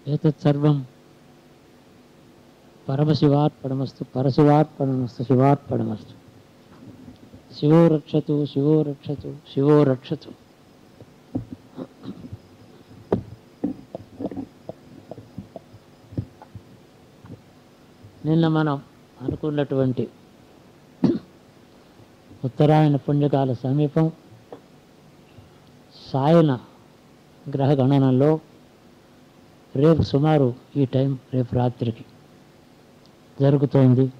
ఏతత్ సర్వం పరమశివార్పణమస్తు, పరశివార్పణమస్తు, శివార్పణమస్తు. శివో రక్షతు, శివో రక్షతు, శివో రక్షతు. నిన్న మనం అనుకున్నటువంటి ఉత్తరాయణ పుణ్యకాల సమీపం సాయన గ్రహ గణనంలో రేపు సుమారు ఈ టైం రేపు రాత్రికి జరుగుతోంది.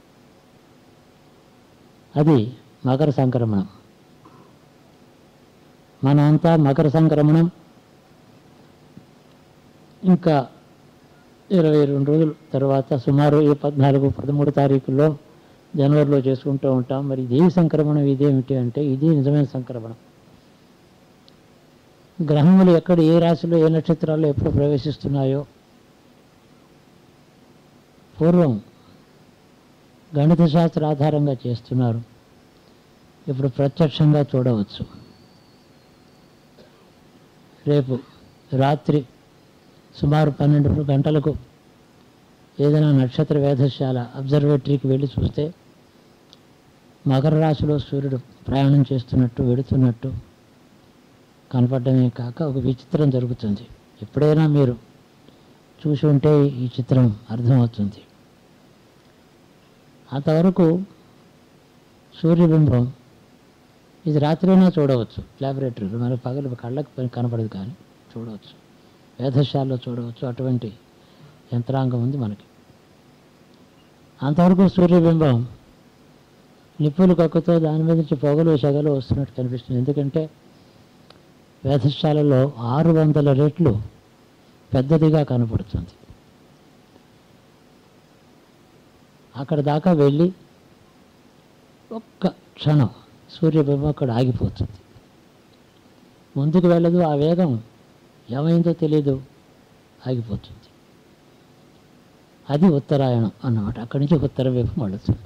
అది మకర సంక్రమణం. మనమంతా మకర సంక్రమణం ఇంకా 22 రోజుల తర్వాత సుమారు ఈ 14, 13 తారీఖుల్లో జనవరిలో చేసుకుంటూ ఉంటాం. మరి ఇదే సంక్రమణం ఇదేమిటి అంటే ఇది నిజమైన సంక్రమణం. గ్రహములు ఎక్కడ ఏ రాశిలో ఏ నక్షత్రాల్లో ఎప్పుడు ప్రవేశిస్తున్నాయో పూర్వం గణిత శాస్త్ర ఆధారంగా చేస్తున్నారు, ఇప్పుడు ప్రత్యక్షంగా చూడవచ్చు. రేపు రాత్రి సుమారు 12 గంటలకు ఏదైనా నక్షత్ర వేధశాల అబ్జర్వేటరీకి వెళ్ళి చూస్తే మకర రాశిలో సూర్యుడు ప్రయాణం చేస్తున్నట్టు వెడుతున్నట్టు కనపడమే కాక ఒక విచిత్రం జరుగుతుంది. ఎప్పుడైనా మీరు చూసి ఉంటే ఈ చిత్రం అర్థమవుతుంది. అంతవరకు సూర్యబింబం ఇది రాత్రైనా చూడవచ్చు ల్యాబొరేటరీలో, మనకు పగలు కళ్ళకు కనపడదు కానీ చూడవచ్చు, వేధశాలలో చూడవచ్చు. అటువంటి యంత్రాంగం ఉంది మనకి. అంతవరకు సూర్యబింబం నిప్పులు కక్కుతో దాని మీద నుంచి పొగలు సెగలు వస్తున్నట్టు కనిపిస్తుంది. ఎందుకంటే వేధశాలలో 600 రెట్లు పెద్దదిగా కనపడుతుంది. అక్కడ దాకా వెళ్ళి ఒక్క క్షణం సూర్యబింబం అక్కడ ఆగిపోతుంది, ముందుకు వెళ్ళదు. ఆ వేగం ఏమైందో తెలియదు, ఆగిపోతుంది. అది ఉత్తరాయణం అన్నమాట. అక్కడి నుంచి ఉత్తర వైపు మళ్ళుతుంది.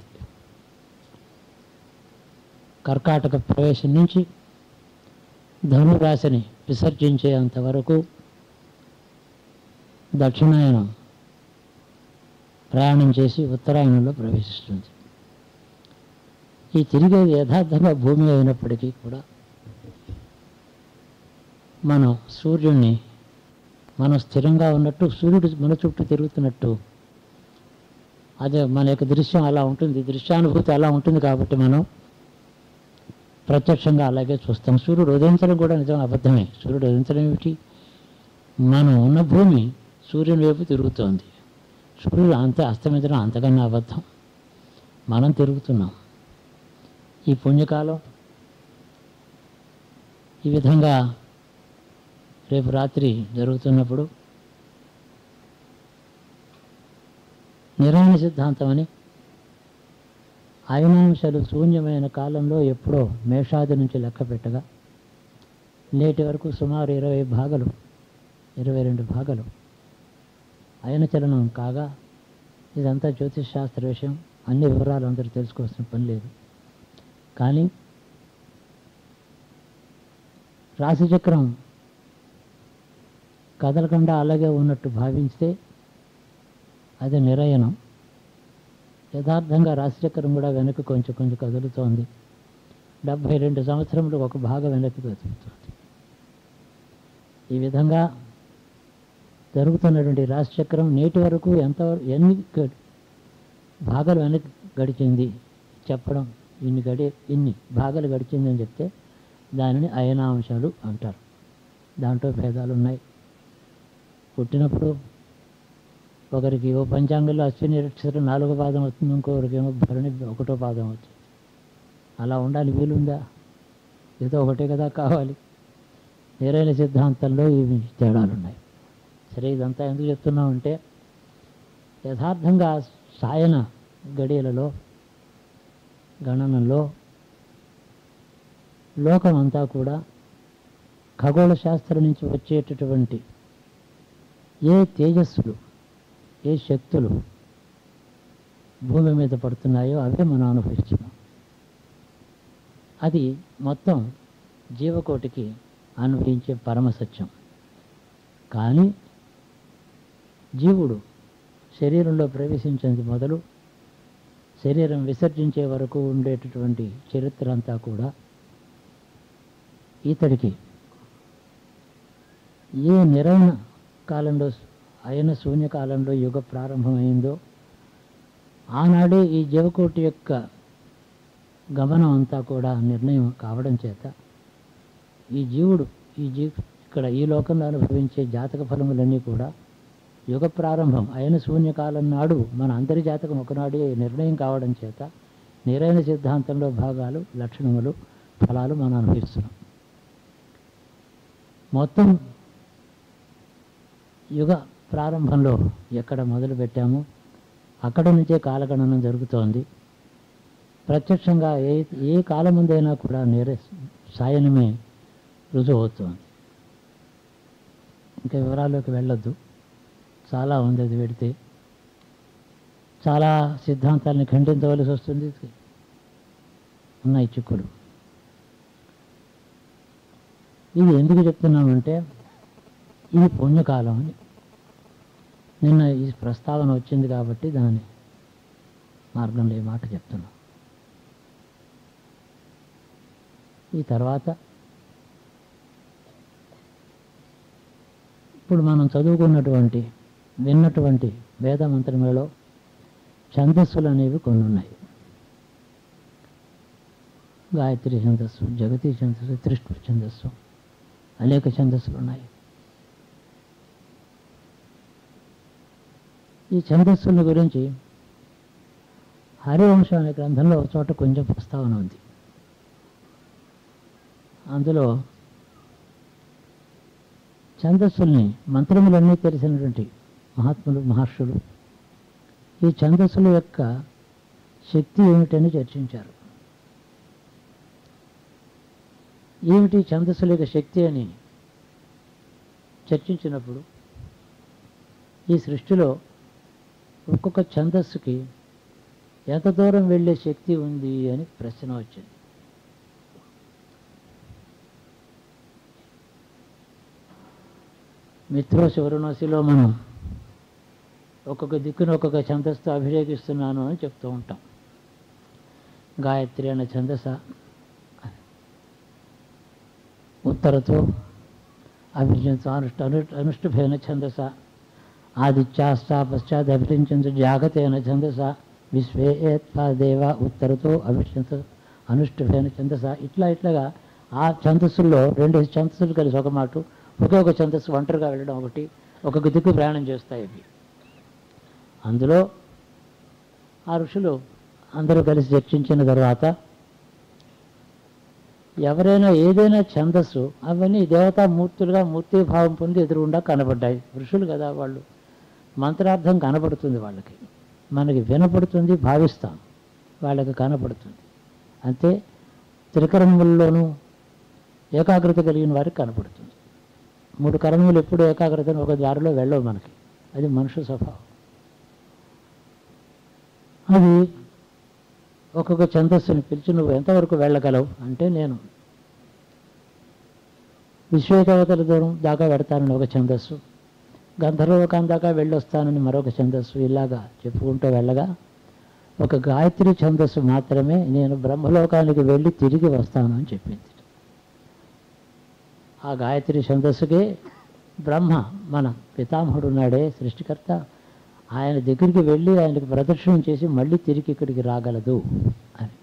కర్కాటక ప్రవేశం నుంచి ధనురాశిని విసర్జించేంత వరకు దక్షిణాయనం ప్రయాణం చేసి ఉత్తరాయణంలో ప్రవేశిస్తుంది. ఈ తిరిగేది యథార్థంగా భూమి అయినప్పటికీ కూడా మనం సూర్యుడిని మనం స్థిరంగా ఉన్నట్టు సూర్యుడు మన చుట్టూ తిరుగుతున్నట్టు అదే మన యొక్క దృశ్యం అలా ఉంటుంది, దృశ్యానుభూతి అలా ఉంటుంది. కాబట్టి మనం ప్రత్యక్షంగా అలాగే చూస్తాం. సూర్యుడు ఉదయించడం కూడా నిజం అబద్ధమే. సూర్యుడు ఉదయించడం ఏమిటి? మనం ఉన్న భూమి సూర్యుని వైపు తిరుగుతోంది. సూర్యుడు అంతే అస్తమించడం అంతకన్నా అబద్ధం. మనం తిరుగుతున్నాం. ఈ పుణ్యకాలం ఈ విధంగా రేపు రాత్రి జరుగుతున్నప్పుడు నిరాయణ సిద్ధాంతం అని అయనాంశాలు శూన్యమైన కాలంలో ఎప్పుడో మేషాది నుంచి లెక్క పెట్టగా నేటి వరకు సుమారు 20 భాగాలు 22 భాగాలు అయన చలనం కాగా ఇదంతా జ్యోతిష్ శాస్త్ర విషయం. అన్ని వివరాలు అందరూ తెలుసుకోవాల్సిన పని లేదు. కానీ రాశిచక్రం కదలకుండా అలాగే ఉన్నట్టు భావించితే అది నిరయనం. యథార్థంగా రాశిచక్రం కూడా వెనక్కి కొంచెం కొంచెం కదులుతోంది. 72 సంవత్సరంలో ఒక భాగం వెనక్కి కదులుతోంది. ఈ విధంగా జరుగుతున్నటువంటి రాశిచక్రం నేటి వరకు ఎన్ని భాగాలు వెనక్కి గడిచింది చెప్పడం, ఇన్ని భాగాలు గడిచింది అని చెప్తే దానిని అయనాంశాలు అంటారు. దాంట్లో భేదాలు ఉన్నాయి. పుట్టినప్పుడు ఒకరికి ఓ పంచాంగంలో అశ్విని నక్షత్రం 4వ పాదం వస్తుంది, ఇంకొకరికి ఏమో భరణి 1వ పాదం అవుతుంది. అలా ఉండాలి వీలుందా? ఏదో ఒకటే కదా కావాలి. నిరైన సిద్ధాంతంలో ఇవి తేడాలు ఉన్నాయి. సరే, ఇదంతా ఎందుకు చెప్తున్నామంటే యథార్థంగా సాయన గడియలలో గణనంలో లోకమంతా కూడా ఖగోళ శాస్త్రం నుంచి వచ్చేటటువంటి ఏ తేజస్సులు ఏ శక్తులు భూమి మీద పడుతున్నాయో అవే మనం అనుభవిస్తున్నాం. అది మొత్తం జీవకోటికి అనుభవించే పరమసత్యం. కానీ జీవుడు శరీరంలో ప్రవేశించేది మొదలు శరీరం విసర్జించే వరకు ఉండేటటువంటి చరిత్ర అంతా కూడా ఇతడికి ఏ నిరయన కాలంలో అయిన శూన్యకాలంలో యుగ ప్రారంభమైందో ఆనాడే ఈ జీవకోటి యొక్క గమనం అంతా కూడా నిర్ణయం కావడం చేత ఈ జీవుడు ఇక్కడ ఈ లోకంలో అనుభవించే జాతక ఫలములన్నీ కూడా యుగ ప్రారంభం అయిన శూన్యకాలం నాడు మన అందరి జాతకం ఒకనాడే నిర్ణయం కావడం చేత నిరైన సిద్ధాంతంలో భాగాలు లక్షణములు ఫలాలు మనం అనుభవిస్తున్నాం. మొత్తం యుగ ప్రారంభంలో ఎక్కడ మొదలు పెట్టామో అక్కడ నుంచే కాలగణనం జరుగుతోంది. ప్రత్యక్షంగా ఏ కాలం ముందైనా కూడా సాయనమే రుజువు అవుతోంది. ఇంకా వివరాల్లోకి వెళ్ళొద్దు, చాలా ఉంది. అది పెడితే చాలా సిద్ధాంతాలని ఖండించవలసి వస్తుంది. ఉన్నాయి చిక్కులు. ఇది ఎందుకు చెప్తున్నామంటే ఇది పుణ్యకాలం అని నిన్న ఈ ప్రస్తావన వచ్చింది కాబట్టి దాని మార్గంలో ఈ మాట చెప్తున్నాం. ఈ తర్వాత ఇప్పుడు మనం చదువుకున్నటువంటి విన్నటువంటి వేద మంత్రములలో ఛందస్సులు అనేవి కొన్ని ఉన్నాయి. గాయత్రి ఛందస్సు, జగతి ఛందస్సు, త్రిష్టు ఛందస్సు, అనేక ఛందస్సులు ఉన్నాయి. ఈ ఛందస్సుల గురించి హరివంశం అనే గ్రంథంలో ఒక చోట కొంచెం ప్రస్తావన ఉంది. అందులో ఛందస్సుల్ని మంత్రములన్నీ తెలిసినటువంటి మహాత్ములు మహర్షులు ఈ ఛందస్సుల యొక్క శక్తి ఏమిటని చర్చించారు. ఏమిటి ఛందస్సుల యొక్క శక్తి అని చర్చించినప్పుడు ఈ సృష్టిలో ఒక్కొక్క ఛందస్సుకి ఎంత దూరం వెళ్ళే శక్తి ఉంది అని ప్రశ్న వచ్చింది. మిత్రోసి వరుణోసిలో మనం ఒక్కొక్క దిక్కును ఒక్కొక్క ఛందస్సుతో అభిషేకిస్తున్నాను అని చెప్తూ ఉంటాం. గాయత్రి అనే ఛందస ఉత్తరతో అభిషించ అనుష్ఠుభేన ఛందస ఆదిత్యాస్తా పశ్చాత్ అభిషించ జాగతేన ఛందస విశ్వేత్వా దేవ ఉత్తరతో అభిషించ అనుష్ఠుభేన ఛందస. ఇట్లాగా ఆ ఛందస్సుల్లో రెండు ఛందస్సులు కలిసి ఒక మాట, ఒకే ఒక ఛందస్సు ఒంటరిగా వెళ్ళడం ఒకటి, ఒక్కొక్క దిక్కు ప్రయాణం చేస్తాయి అవి. అందులో ఆ ఋషులు అందరూ కలిసి చర్చించిన తర్వాత ఎవరైనా ఏదైనా ఛందస్సు అవన్నీ దేవతామూర్తులుగా మూర్తిభావం పొంది ఎదురుగుండా కనబడ్డాయి. ఋషులు కదా వాళ్ళు, మంత్రార్థం కనపడుతుంది వాళ్ళకి, మనకి వినపడుతుంది, భావిస్తాం, వాళ్ళకి కనపడుతుంది. అంతే త్రికరణముల్లోనూ ఏకాగ్రత కలిగిన వారికి కనపడుతుంది. మూడు కరణములు ఎప్పుడు ఏకాగ్రతను ఒక దారిలో వెళ్ళవు మనకి, అది మనుష్య స్వభావం. అది ఒక్కొక్క ఛందస్సుని పిలిచి నువ్వు ఎంతవరకు వెళ్ళగలవు అంటే నేను విశ్వేకవతల దూరం దాకా పెడతానని ఒక ఛందస్సు, గంధర్వలోకం దాకా వెళ్ళొస్తానని మరొక ఛందస్సు, ఇలాగా చెప్పుకుంటూ వెళ్ళగా ఒక గాయత్రి ఛందస్సు మాత్రమే నేను బ్రహ్మలోకానికి వెళ్ళి తిరిగి వస్తాను అని చెప్పింది. ఆ గాయత్రి ఛందస్సుకే బ్రహ్మ మన పితామహుడు ఉన్నాడే సృష్టికర్త, ఆయన దగ్గరికి వెళ్ళి ఆయనకు ప్రదక్షిణం చేసి మళ్ళీ తిరిగి ఇక్కడికి రాగలదు అని.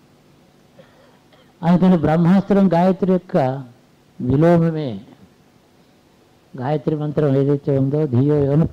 అందుకని బ్రహ్మాస్త్రం గాయత్రి యొక్క విలోమమే. గాయత్రి మంత్రం ఏదైతే ఉందో ధియో యోన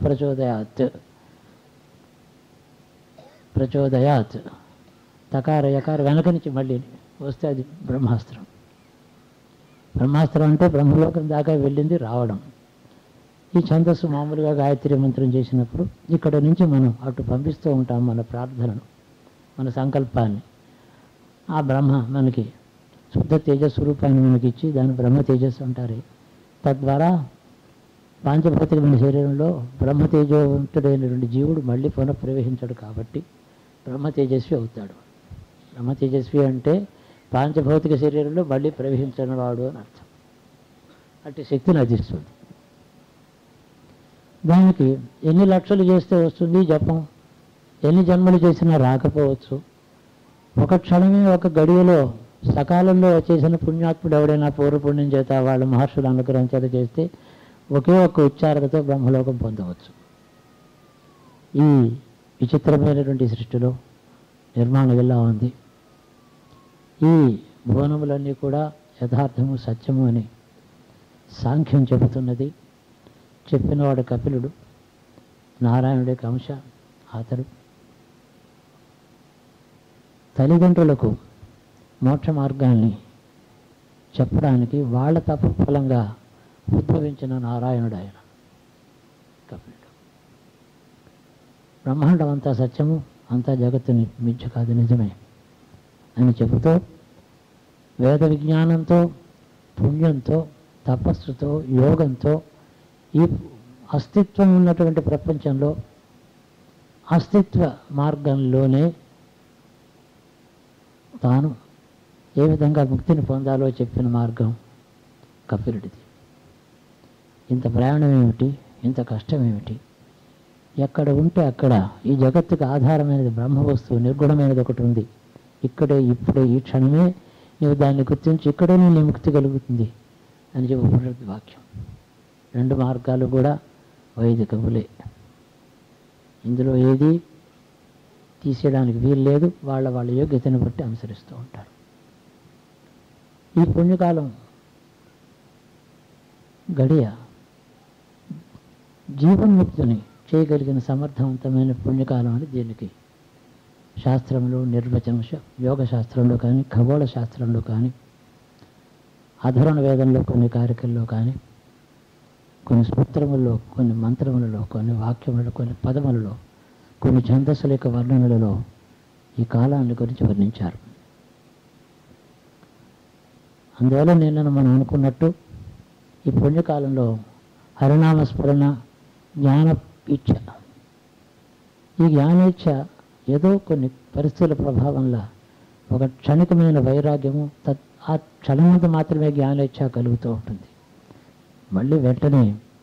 ప్రచోదయాత్ తకార యకార వెనక నుంచి మళ్ళీ వస్తే అది బ్రహ్మాస్త్రం. బ్రహ్మాస్త్రం అంటే బ్రహ్మలోకం దాకా వెళ్ళింది రావడం. ఈ ఛందస్సు మామూలుగా గాయత్రి మంత్రం చేసినప్పుడు ఇక్కడ నుంచి మనం అటు పంపిస్తూ ఉంటాం మన ప్రార్థనను, మన సంకల్పాన్ని. ఆ బ్రహ్మ మనకి శుద్ధ తేజస్వరూపాన్ని మనకి ఇచ్చి దాన్ని బ్రహ్మ తేజస్సు అంటారు. తద్వారా పాంచభౌతికమైన శరీరంలో బ్రహ్మ తేజవంతుడైనటువంటి జీవుడు మళ్ళీ పునఃప్రవేశించాడు కాబట్టి బ్రహ్మ తేజస్వి అవుతాడు. బ్రహ్మ తేజస్వి అంటే పాంచభౌతిక శరీరంలో మళ్ళీ ప్రవేశించిన వాడు అని అర్థం. అట్టి శక్తిని అధిస్తుంది. దానికి ఎన్ని లక్షలు చేస్తే వస్తుంది జపం, ఎన్ని జన్మలు చేసినా రాకపోవచ్చు. ఒక క్షణమే ఒక గడియలో సకాలంలో చేసిన పుణ్యాత్ముడు ఎవడైనా పూర్వపుణ్యం చేత వాళ్ళ మహర్షుల అనుగ్రహం చేత చేస్తే ఒకే ఒక్క ఉచ్చారణతో బ్రహ్మలోకం పొందవచ్చు. ఈ విచిత్రమైనటువంటి సృష్టిలో నిర్మాణం ఎలా ఉంది? ఈ భువనములన్నీ కూడా యథార్థము సత్యము అని సాంఖ్యం చెబుతున్నది. చెప్పినవాడు కపిలుడు, నారాయణుడి అంశ. అతడు తల్లిదండ్రులకు మోక్ష మార్గాన్ని చెప్పడానికి వాళ్ళ తప ఫలంగా ఉద్భవించిన నారాయణుడు ఆయన కపిలుడు. బ్రహ్మాండం అంతా సత్యము, అంతా జగత్తుని మించు కాదు, నిజమే అని చెబుతూ వేద విజ్ఞానంతో, పుణ్యంతో, తపస్సుతో, యోగంతో ఈ అస్తిత్వం ఉన్నటువంటి ప్రపంచంలో అస్తిత్వ మార్గంలోనే తాను ఏ విధంగా ముక్తిని పొందాలో చెప్పిన మార్గం కపిలుడిది. ఇంత ప్రయాణం ఏమిటి, ఇంత కష్టం ఏమిటి? ఎక్కడ ఉంటే అక్కడ ఈ జగత్తుకు ఆధారమైనది బ్రహ్మ వస్తువు, నిర్గుణమైనది ఒకటి ఉంది. ఇక్కడే, ఇప్పుడే, ఈ క్షణమే నీవు దాన్ని గుర్తించి ఇక్కడే నీ ముక్తి కలుగుతుంది అని చెప్పి వాక్యం. రెండు మార్గాలు కూడా వైదికములే. ఇందులో ఏది తీసేయడానికి వీలు లేదు. వాళ్ళ యోగ్యతను బట్టి అనుసరిస్తూ ఉంటారు. ఈ పుణ్యకాలం గడియ జీవన్ముక్తిని చేయగలిగిన సమర్థవంతమైన పుణ్యకాలం అని దీనికి శాస్త్రంలో నిర్వచనం, యోగ శాస్త్రంలో కానీ, ఖగోళ శాస్త్రంలో కానీ, అధర్వణ వేదంలో కొన్ని కారికల్లో కానీ, కొన్ని సూత్రములలో, కొన్ని మంత్రములలో, కొన్ని వాక్యములలో, కొన్ని పదములలో, కొన్ని ఛందస్సుల యొక్క వర్ణనలలో ఈ కాలాన్ని గురించి వర్ణించారు. అందువల్ల నేను మనం అనుకున్నట్టు ఈ పుణ్యకాలంలో హరినామస్మరణ, జ్ఞాన ఇచ్ఛ, ఈ జ్ఞానేచ్ఛ ఏదో కొన్ని పరిస్థితుల ప్రభావంలో ఒక క్షణికమైన వైరాగ్యము, ఆ క్షణమంత మాత్రమే జ్ఞానేచ్ఛ కలుగుతూ ఉంటుంది. మళ్ళీ వెంటనే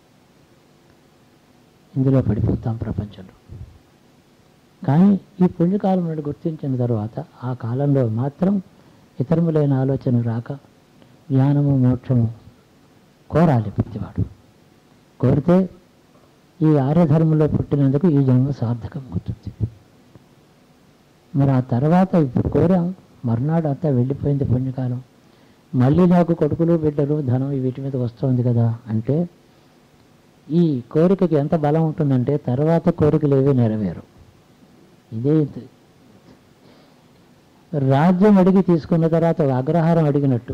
ఇందులో పడిపోతాం ప్రపంచంలో. కానీ ఈ పుణ్యకాలం నుండి గుర్తించిన తర్వాత ఆ కాలంలో మాత్రం ఇతరములైన ఆలోచన రాక జ్ఞానము, మోక్షము కోరాలి ప్రతివాడు. కోరితే ఈ ఆర్యధర్మంలో పుట్టినందుకు ఈ జన్మ సార్థకం అవుతుంది. మరి ఆ తర్వాత ఇప్పుడు కోరాం, మర్నాడు అంతా వెళ్ళిపోయింది పుణ్యకాలం, మళ్ళీ నాకు కొడుకులు, బిడ్డలు, ధనం వీటి మీద వస్తుంది కదా అంటే ఈ కోరికకి ఎంత బలం ఉంటుందంటే తర్వాత కోరికలు ఏవి నెరవేరు. ఇదే రాజ్యం అడిగి తీసుకున్న తర్వాత అగ్రహారం అడిగినట్టు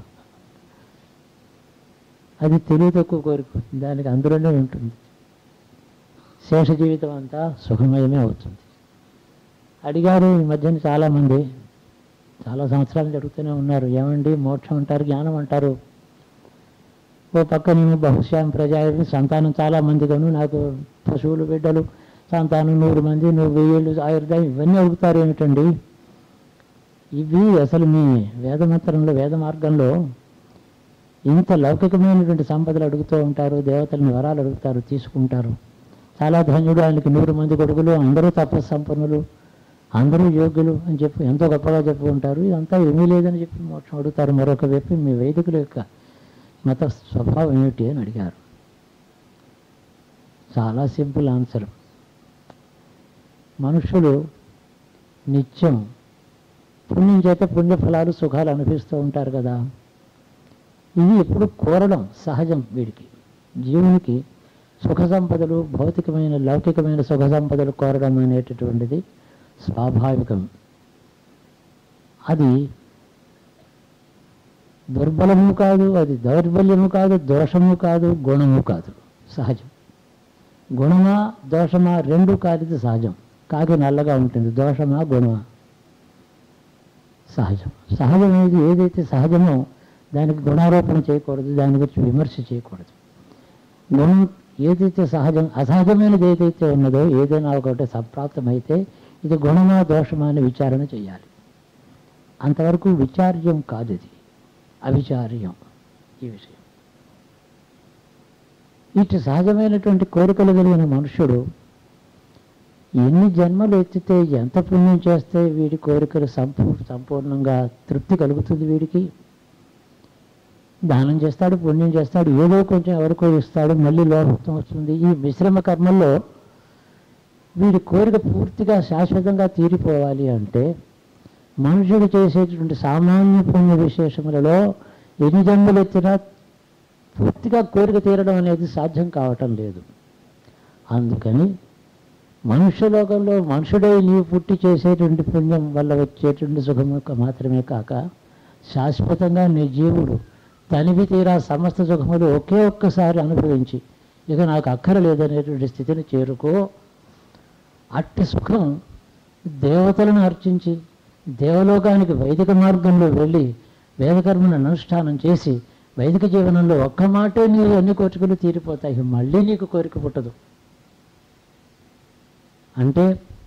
అది తెలివి తక్కువ కోరిక, దానికి అందులోనే ఉంటుంది. శేష జీవితం అంతా సుఖమయమే అవుతుంది. అడిగారు ఈ మధ్యన చాలామంది, చాలా సంవత్సరాలు జరుగుతూనే ఉన్నారు. ఏమండి మోక్షం అంటారు, జ్ఞానం అంటారు, ఓ పక్క నేను బహుశ్యాం ప్రజాయులు సంతానం చాలామందిగాను, నాకు పశువులు, బిడ్డలు, సంతానం 100 మంది, 1000 ఆయుర్దాయం, ఇవన్నీ అడుగుతారు ఏమిటండి? ఇవి అసలు మీ వేదమంత్రంలో, వేద మార్గంలో ఇంత లౌకికమైనటువంటి సంపదలు అడుగుతూ ఉంటారు, దేవతలని వరాలు అడుగుతారు, తీసుకుంటారు. చాలా ధన్యుడు, ఆయనకి 100 మంది కొడుకులు, అందరూ తపస్సంపన్నులు, అందరూ యోగ్యులు అని చెప్పి ఎంతో గొప్పగా చెప్పుకుంటారు. ఇదంతా ఏమీ లేదని చెప్పి మోక్షం అడుగుతారు. మరొక వైపు మీ వైదికుల యొక్క మత స్వభావం ఏమిటి అని అడిగారు. చాలా సింపుల్ ఆన్సర్. మనుషులు నిత్యం పుణ్యం చేత పుణ్యఫలాలు, సుఖాలు అనిపిస్తూ ఉంటారు కదా. ఇవి ఎప్పుడు కోరడం సహజం. వీడికి, జీవునికి సుఖ సంపదలు, భౌతికమైన లౌకికమైన సుఖ సంపదలు కోరడం అనేటటువంటిది స్వాభావికం. అది దుర్బలము కాదు, అది దౌర్బల్యము కాదు, దోషము కాదు, గుణము కాదు, సహజం. గుణమా దోషమా రెండు కాదు, ఇది సహజం. కాకి నల్లగా ఉంటుంది, దోషమా గుణమా? సహజం. సహజం ఏదైతే సహజమో దానికి గుణారోపణ చేయకూడదు, దాని గురించి విమర్శ చేయకూడదు. గుణం ఏదైతే సహజం, అసహజమైనది ఏదైతే ఉన్నదో, ఏదైనా ఒకటి సంప్రాప్తమైతే ఇది గుణమా దోషమా అని విచారణ చేయాలి. అంతవరకు విచార్యం కాదు, ఇది అవిచార్యం. ఈ విషయం ఇటు సహజమైనటువంటి కోరికలు కలిగిన మనుషుడు ఎన్ని జన్మలు ఎత్తితే ఎంత పుణ్యం చేస్తే వీడి కోరికలు సంపూర్ణంగా తృప్తి కలుగుతుంది. వీడికి దానం చేస్తాడు, పుణ్యం చేస్తాడు, ఏదో కొంచెం ఎవరికో ఇస్తాడు, మళ్ళీ లోపం వస్తుంది. ఈ మిశ్రమ కర్మల్లో వీడి కోరిక పూర్తిగా శాశ్వతంగా తీరిపోవాలి అంటే మనుషుడు చేసేటువంటి సామాన్య పుణ్య విశేషములలో ఎన్ని జన్మలు ఎత్తినా పూర్తిగా కోరిక తీరడం అనేది సాధ్యం కావటం లేదు. అందుకని మనుష్యలోకంలో మనుషుడై నీవు పుట్టి చేసేటువంటి పుణ్యం వల్ల వచ్చేటువంటి సుఖము మాత్రమే కాక శాశ్వతంగా నీ జీవుడు తనివి తీరా సమస్త సుఖములు ఒకే ఒక్కసారి అనుభవించి ఇక నాకు అక్కరలేదనేటువంటి స్థితిని చేరుకో. అట్టి సుఖం దేవతలను అర్చించి దేవలోకానికి వైదిక మార్గంలో వెళ్ళి వేదకర్మను అనుష్ఠానం చేసి వైదిక జీవనంలో ఒక్క మాటే నీవు అన్ని కోరికలు తీరిపోతాయి, మళ్ళీ నీకు కోరిక పుట్టదు. అంటే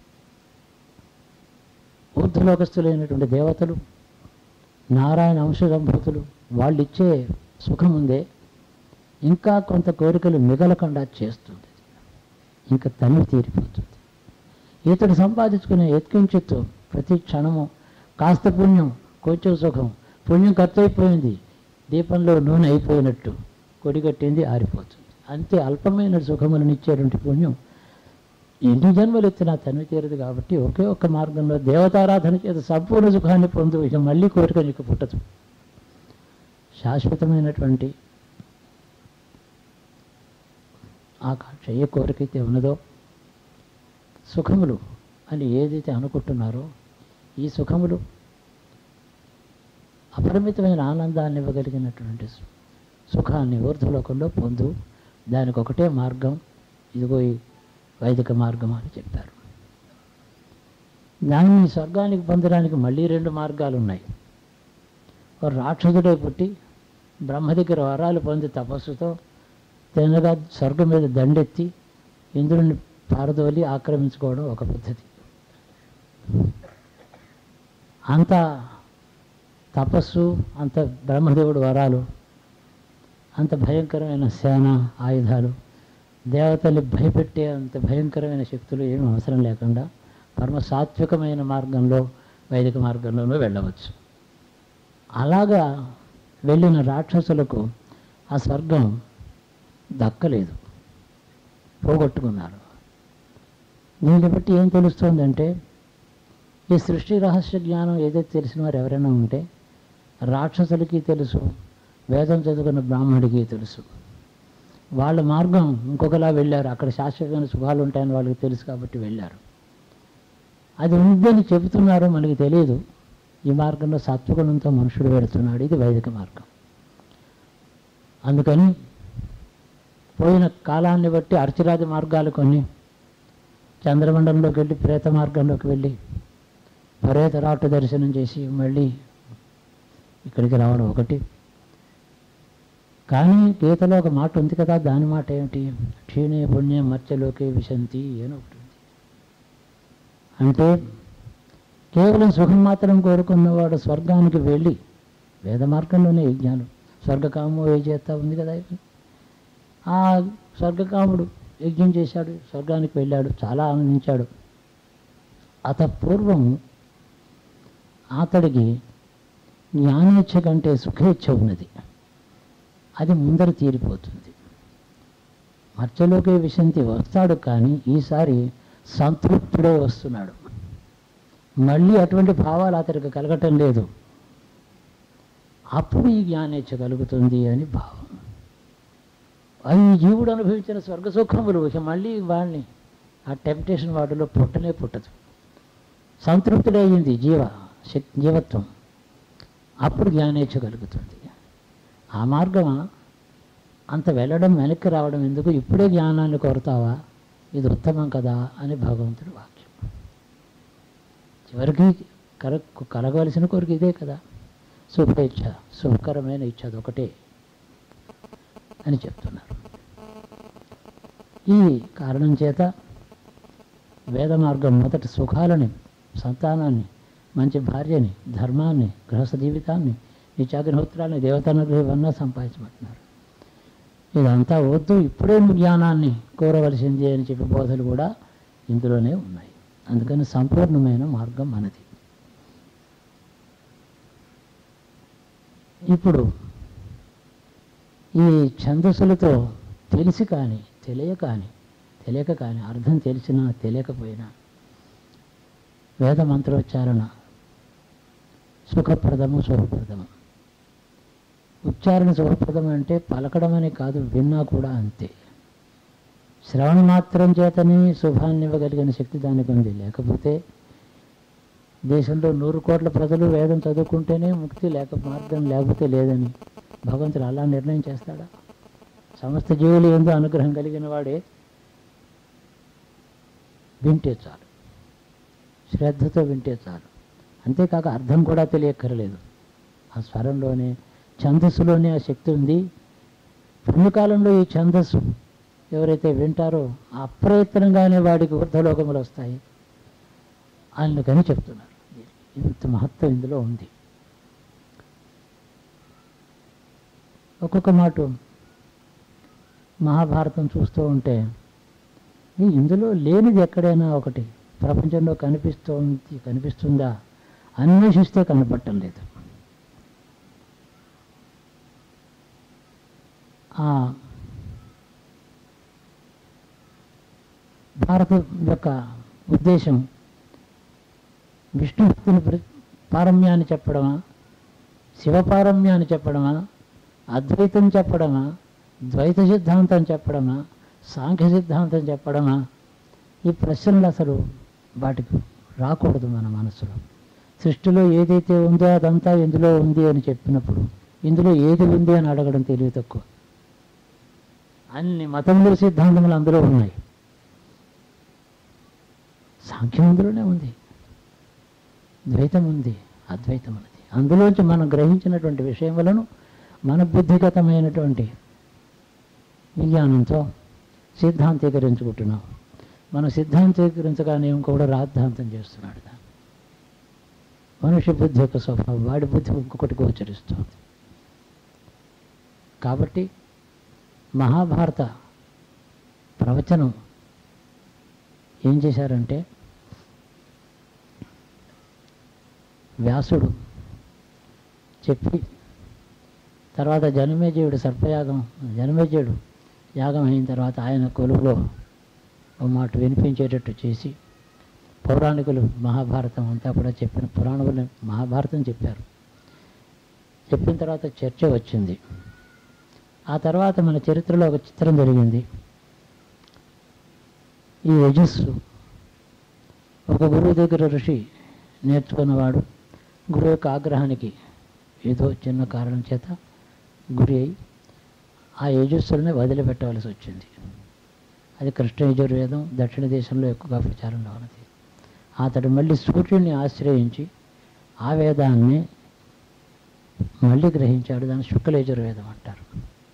ఊర్ధ్వలోకస్తులైనటువంటి దేవతలు, నారాయణ అంశసంభూతులు వాళ్ళు ఇచ్చే సుఖం ఉందే ఇంకా కొంత కోరికలు మిగలకుండా చేస్తుంది, ఇంకా తనివి తీరిపోతుంది. ఇతడు సంపాదించుకునే ఎత్కించిత్తు ప్రతి క్షణము కాస్త పుణ్యం కొంచెం సుఖం, పుణ్యం ఖర్చు అయిపోయింది, దీపంలో నూనె అయిపోయినట్టు కొడిగట్టింది ఆరిపోతుంది. అంతే అల్పమైన సుఖములను ఇచ్చేటువంటి పుణ్యం ఎన్ని జన్మలు ఎత్తినా తనివి తీరదు. కాబట్టి ఒకే ఒక్క మార్గంలో దేవతారాధన చేత సంపూర్ణ సుఖాన్ని పొందు, ఇక మళ్ళీ కోరిక నీకు పుట్టదు. శాశ్వతమైనటువంటి ఆకాంక్ష ఏ కోరికైతే ఉన్నదో సుఖములు అని ఏదైతే అనుకుంటున్నారో ఈ సుఖములు అపరిమితమైన ఆనందాన్ని ఇవ్వగలిగినటువంటి సుఖాన్ని ఊర్ధ్వలోకంలో పొందు. దానికి ఒకటే మార్గం, ఇదిగో ఈ వైదిక మార్గం అని చెప్పారు. దాన్ని స్వర్గానికి పొందడానికి మళ్ళీ 2 మార్గాలు ఉన్నాయి. ఒక రాక్షసుడే పుట్టి బ్రహ్మ దగ్గర వరాలు పొంది తపస్సుతో తినగా స్వర్గం మీద దండెత్తి ఇంద్రుడిని పారదోలి ఆక్రమించుకోవడం ఒక పద్ధతి. అంత తపస్సు, అంత బ్రహ్మదేవుడు వరాలు, అంత భయంకరమైన సేన ఆయుధాలు, దేవతల్ని భయపెట్టే అంత భయంకరమైన శక్తులు ఏమీ అవసరం లేకుండా పరమ సాత్వికమైన మార్గంలో వైదిక మార్గంలోనూ వెళ్ళవచ్చు. అలాగా వెళ్ళిన రాక్షసులకు ఆ స్వర్గం దక్కలేదు, పోగొట్టుకున్నారు. దీన్ని బట్టి ఏం తెలుస్తుందంటే ఈ సృష్టి రహస్య జ్ఞానం ఏదైతే తెలిసిన వారు ఎవరైనా ఉంటే రాక్షసులకి తెలుసు, వేదం చదువుకున్న బ్రాహ్మడికి తెలుసు. వాళ్ళ మార్గం ఇంకొకలా వెళ్ళారు, అక్కడ శాశ్వతమైన సుఖాలు ఉంటాయని వాళ్ళకి తెలుసు కాబట్టి వెళ్ళారు. అది ఉందని చెబుతున్నారు, మనకి తెలియదు. ఈ మార్గంలో సత్వగుణంతో మనుషుడు వెళుతున్నాడు, ఇది వైదిక మార్గం. అందుకని పోయిన కాలాన్ని బట్టి అర్చిరాజ మార్గాలు కొన్ని, చంద్రమండలంలోకి వెళ్ళి ప్రేత మార్గంలోకి వెళ్ళి ప్రేత రాటు దర్శనం చేసి మళ్ళీ ఇక్కడికి రావడం ఒకటి. కానీ గీతలో ఒక మాట ఉంది కదా, దాని మాట ఏమిటి? క్షీణే పుణ్యం మత్స్యలోకే విశంతి అని ఒకటి ఉంది. అంటే కేవలం సుఖం మాత్రం కోరుకున్నవాడు స్వర్గానికి వెళ్ళి వేద మార్గంలోనే యజ్ఞాలు, స్వర్గకామో ఏ చేస్తా ఉంది కదా. ఆ స్వర్గకాముడు యజ్ఞం చేశాడు, స్వర్గానికి వెళ్ళాడు, చాలా ఆనందించాడు. పూర్వం అతడికి జ్ఞానేచ్ఛ కంటే సుఖేచ్ఛ ఉన్నది, అది ముందర తీరిపోతుంది. మత్స్యలోకే విశంతి వస్తాడు, కానీ ఈసారి సంతృప్తుడే వస్తున్నాడు. మళ్ళీ అటువంటి భావాలు అతడికి కలగటం లేదు. అప్పుడు ఈ జ్ఞానేచ్ఛ కలుగుతుంది అని భావం. అది జీవుడు అనుభవించిన స్వర్గ సుఖములు మళ్ళీ వాడిని ఆ టెంప్టేషన్ వాటిలో పుట్టనే పుట్టదు. సంతృప్తుడే అయింది జీవత్వం, అప్పుడు జ్ఞానేచ్ఛ కలుగుతుంది. ఆ మార్గం అంత వెళ్ళడం వెనక్కి రావడం ఎందుకు, ఇప్పుడే జ్ఞానాన్ని కోరుతావా, ఇది ఉత్తమం కదా అని భగవంతుడి వాక్యం. చివరికి కలగవలసిన కోరిక ఇదే కదా, సుఖేచ్ఛ, సుఖకరమైన ఇచ్ఛ అదొకటే అని చెప్తున్నారు. ఈ కారణం చేత వేద మార్గం మొదటి సుఖాలని, సంతానాన్ని, మంచి భార్యని, ధర్మాన్ని, గృహస్థ జీవితాన్ని, నిత్యాగ్నిహోత్రాన్ని, దేవతానుగ్రహం ఇవన్నీ సంపాదించమంటున్నారు. ఇదంతా వద్దు, ఇప్పుడే జ్ఞానాన్ని కోరవలసింది అని చెప్పి బోధలు కూడా ఇందులోనే ఉన్నాయి. అందుకని సంపూర్ణమైన మార్గం మనది. ఇప్పుడు ఈ ఛందస్సులతో తెలిసి కానీ తెలియక కానీ అర్థం తెలిసినా తెలియకపోయినా వేద మంత్రోచ్చారణ సుఖప్రదము శుభప్రదము. ఉచ్చారణ శుభప్రదం అంటే పలకడం అని కాదు, విన్నా కూడా అంతే. శ్రవణ మాత్రం చేతని శుభాన్ని ఇవ్వగలిగిన శక్తి దానికి ఉంది. లేకపోతే దేశంలో 100 కోట్ల ప్రజలు వేదం చదువుకుంటేనే ముక్తి, మార్గం లేకపోతే లేదని భగవంతుడు అలా నిర్ణయం చేస్తాడా? సమస్త జీవులు ఎందు అనుగ్రహం కలిగిన వాడే వింటే చాలు, శ్రద్ధతో వింటే చాలు. అంతేకాక అర్థం కూడా తెలియక్కర్లేదు. ఆ స్వరంలోనే ఛందస్సులోనే ఆ శక్తి ఉంది. పుణ్యకాలంలో ఈ ఛందస్సు ఎవరైతే వింటారో అప్రయత్నంగానే వాడికి ఊర్ధ్వలోకములు వస్తాయి. అందుకని చెప్తున్నారు. ఇంత మహత్వం ఇందులో ఉంది. ఒక్కొక్క మాట మహాభారతం చూస్తూ ఉంటే ఇందులో లేనిది ఎక్కడైనా ఒకటి ప్రపంచంలో కనిపిస్తుందా అన్వేషిస్తే కనపడటం లేదు. భారత యొక్క ఉద్దేశం విష్ణుభక్తిని పారమ్యాన్ని చెప్పడమా, శివపారమ్యాన్ని చెప్పడమా, అద్వైతం చెప్పడమా, ద్వైత సిద్ధాంతం చెప్పడమా, సాంఖ్య సిద్ధాంతం చెప్పడమా? ఈ ప్రశ్నలు అసలు వాటికి రాకూడదు మన మనసులో. సృష్టిలో ఏదైతే ఉందో అదంతా ఇందులో ఉంది అని చెప్పినప్పుడు ఇందులో ఏది ఉంది అని అడగడం తెలివి తక్కువ. అన్ని మతములు సిద్ధాంతములు అందులో ఉన్నాయి. సాంఖ్యం అందులోనే ఉంది, ద్వైతం ఉంది, అద్వైతం ఉన్నది. అందులోంచి మనం గ్రహించినటువంటి విషయములను మన బుద్ధిగతమైనటువంటి విజ్ఞానంతో సిద్ధాంతీకరించుకుంటున్నాం. మనం సిద్ధాంతీకరించగానే ఇంకొకటి రాద్ధాంతం చేస్తున్నాడు. దాన్ని మనుష్య బుద్ధి యొక్క స్వభావం, వాడి బుద్ధి ఇంకొకటి గోచరిస్తుంది. కాబట్టి మహాభారత ప్రవచనం ఏం చేశారంటే, వ్యాసుడు చెప్పి తర్వాత జనమేజయుడు యాగం అయిన తర్వాత ఆయన కొలువులో ఒక మాట వినిపించేటట్టు చేసి పౌరాణికులు మహాభారతం అంతా కూడా చెప్పిన పురాణులు మహాభారతం చెప్పారు. చెప్పిన తర్వాత చర్చ వచ్చింది. ఆ తర్వాత మన చరిత్రలో ఒక చిత్రం జరిగింది. ఈ యజస్సు ఒక గురువు దగ్గర ఋషి నేర్చుకున్నవాడు గురువు యొక్క ఆగ్రహానికి ఏదో చిన్న కారణం చేత గురి అయి ఆ యజస్సులనే వదిలిపెట్టవలసి వచ్చింది. అది కృష్ణ యజుర్వేదం దక్షిణ దేశంలో ఎక్కువగా ప్రచారంలో ఉన్నది. అతడు మళ్ళీ సూర్యుడిని ఆశ్రయించి ఆ వేదాన్ని మళ్ళీ గ్రహించాడు. దాన్ని శుక్ల యజుర్వేదం అంటారు.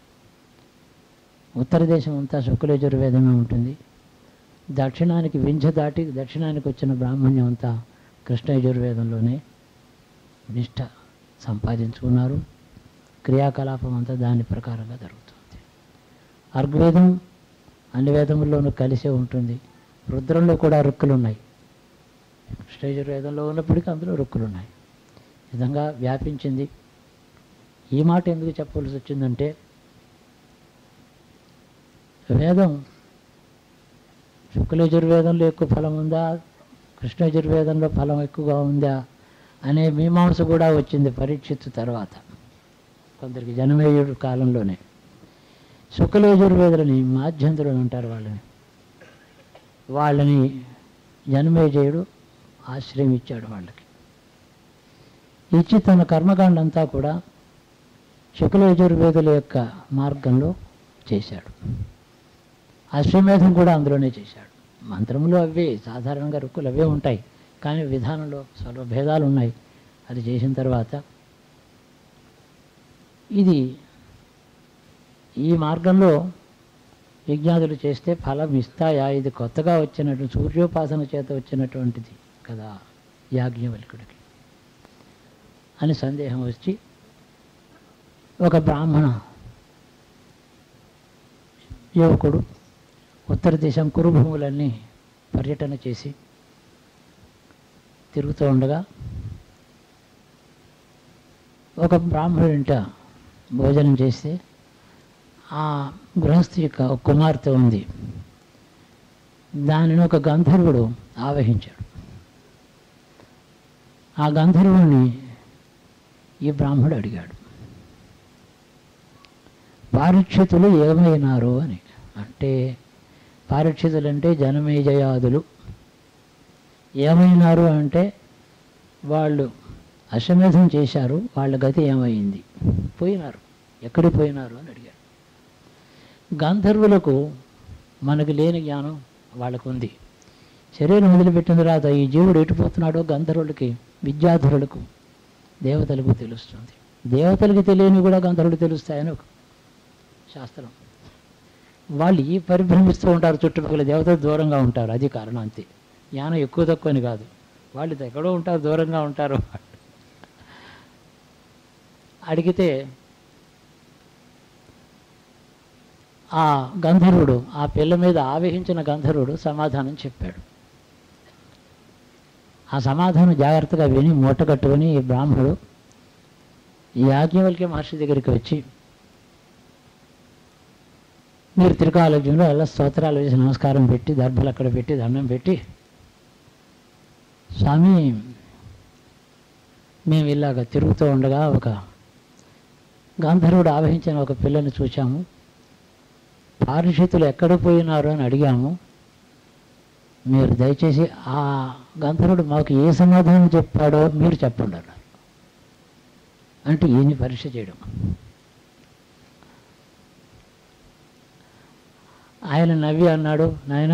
ఉత్తర దేశం అంతా శుక్ల యజుర్వేదమే ఉంటుంది. దక్షిణానికి వింధ్య దాటి దక్షిణానికి వచ్చిన బ్రాహ్మణ్యం అంతా కృష్ణ యజుర్వేదంలోనే నిష్ఠ సంపాదించుకున్నారు. క్రియాకలాపం అంతా దాని ప్రకారంగా జరుగుతుంది. అర్గ్వేదం అన్ని వేదముల్లోనూ కలిసే ఉంటుంది. రుద్రంలో కూడా రుక్కులు ఉన్నాయి. కృష్ణ యజుర్వేదంలో ఉన్నప్పటికీ అందులో రుక్కులు ఉన్నాయి. ఈ విధంగా వ్యాపించింది. ఈ మాట ఎందుకు చెప్పవలసి వచ్చిందంటే, వేదం శుక్ల యజుర్వేదంలో ఎక్కువ ఫలం ఉందా, కృష్ణ యజుర్వేదంలో ఫలం ఎక్కువగా ఉందా అనే మీమాంస కూడా వచ్చింది పరీక్షిత్తు తర్వాత. కొందరికి జనమేజయుడు కాలంలోనే శుక్ల యజుర్వేదులని మాధ్యంతులు అంటారు. వాళ్ళని జనమేజయుడు ఆశ్రయం ఇచ్చాడు. వాళ్ళకి ఇచ్చి తన కర్మకాండ అంతా కూడా శుక్ల యజుర్వేదుల యొక్క మార్గంలో చేశాడు. అశ్వమేధం కూడా అందులోనే చేశాడు. మంత్రములు అవే, సాధారణంగా రుక్కులు అవే ఉంటాయి, కానీ విధానంలో స్వల్ప భేదాలు ఉన్నాయి. అది చేసిన తర్వాత ఈ మార్గంలో యజ్ఞాదులు చేస్తే ఫలం ఇస్తాయా? ఇది కొత్తగా వచ్చినట్టు సూర్యోపాసన చేత వచ్చినటువంటిది కదా యాజ్ఞవల్కుడికి అని సందేహం వచ్చి ఒక బ్రాహ్మణ యువకుడు ఉత్తర దేశం కురుభూములన్నీ పర్యటన చేసి తిరుగుతూ ఉండగా ఒక బ్రాహ్మణుడింట భోజనం చేస్తే ఆ గృహస్థి యొక్క ఒక కుమార్తె ఉంది. దానిని ఒక గంధర్వుడు ఆవహించాడు. ఆ గంధర్వుని ఈ బ్రాహ్మణుడు అడిగాడు, పారీక్షితులు ఏమైనారు అని. అంటే పారీక్షితులు అంటే జనమేజయాదులు. ఏమైనారు అంటే వాళ్ళు అశ్వమేధం చేశారు, వాళ్ళ గతి ఏమైంది, పోయినారు, ఎక్కడికి పోయినారు అని అడిగాడు. గంధర్వులకు మనకు లేని జ్ఞానం వాళ్ళకు ఉంది. శరీరం వదిలిపెట్టిన తర్వాత ఈ జీవుడు ఎటుపోతున్నాడో గంధర్వులకి, విద్యాధరులకు, దేవతలకు తెలుస్తుంది. దేవతలకు తెలియని కూడా గంధర్వులు తెలుస్తాయని ఒక శాస్త్రం. వాళ్ళు ఈ పరిభ్రమిస్తూ ఉంటారు, చుట్టుపక్కల దేవతలు దూరంగా ఉంటారు, అది కారణం. అంతే, జ్ఞానం ఎక్కువ తక్కువ అని కాదు, వాళ్ళు ఎక్కడో ఉంటారు, దూరంగా ఉంటారు. అడిగితే ఆ గంధర్వుడు, ఆ పిల్ల మీద ఆవహించిన గంధర్వుడు సమాధానం చెప్పాడు. ఆ సమాధానం జాగ్రత్తగా విని మూటగట్టుకుని ఈ బ్రాహ్మణుడు ఈ యాజ్ఞవల్క్య మహర్షి దగ్గరికి వచ్చి, మీరు త్రికాలజ్ఞంలో అలా స్తోత్రాలు వేసి నమస్కారం పెట్టి, దర్భలు అక్కడ పెట్టి, దండం పెట్టి, స్వామి మేము ఇలాగ తిరుగుతూ ఉండగా ఒక గంధర్వుడు ఆవహించిన ఒక పిల్లని చూశాము, పారిషితులు ఎక్కడ పోయినారు అని అడిగాము, మీరు దయచేసి ఆ గంధర్వుడు మాకు ఏ సమాధానం చెప్పాడో మీరు చెప్పండి అన్నారు. అంటే ఈయన్ని పరీక్ష చేయడం. ఆయన నవ్వి అన్నాడు, నాయన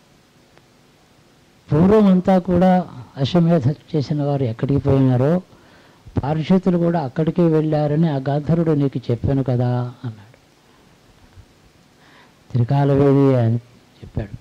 పూర్వం అంతా కూడా అశ్వమేధ చేసిన వారు ఎక్కడికి పోయినారో పారిషితులు కూడా అక్కడికి వెళ్ళారని ఆ గంధర్వుడు నీకు చెప్పాను కదా అన్నాడు. త్రికాలవేది అని చెప్పాడు.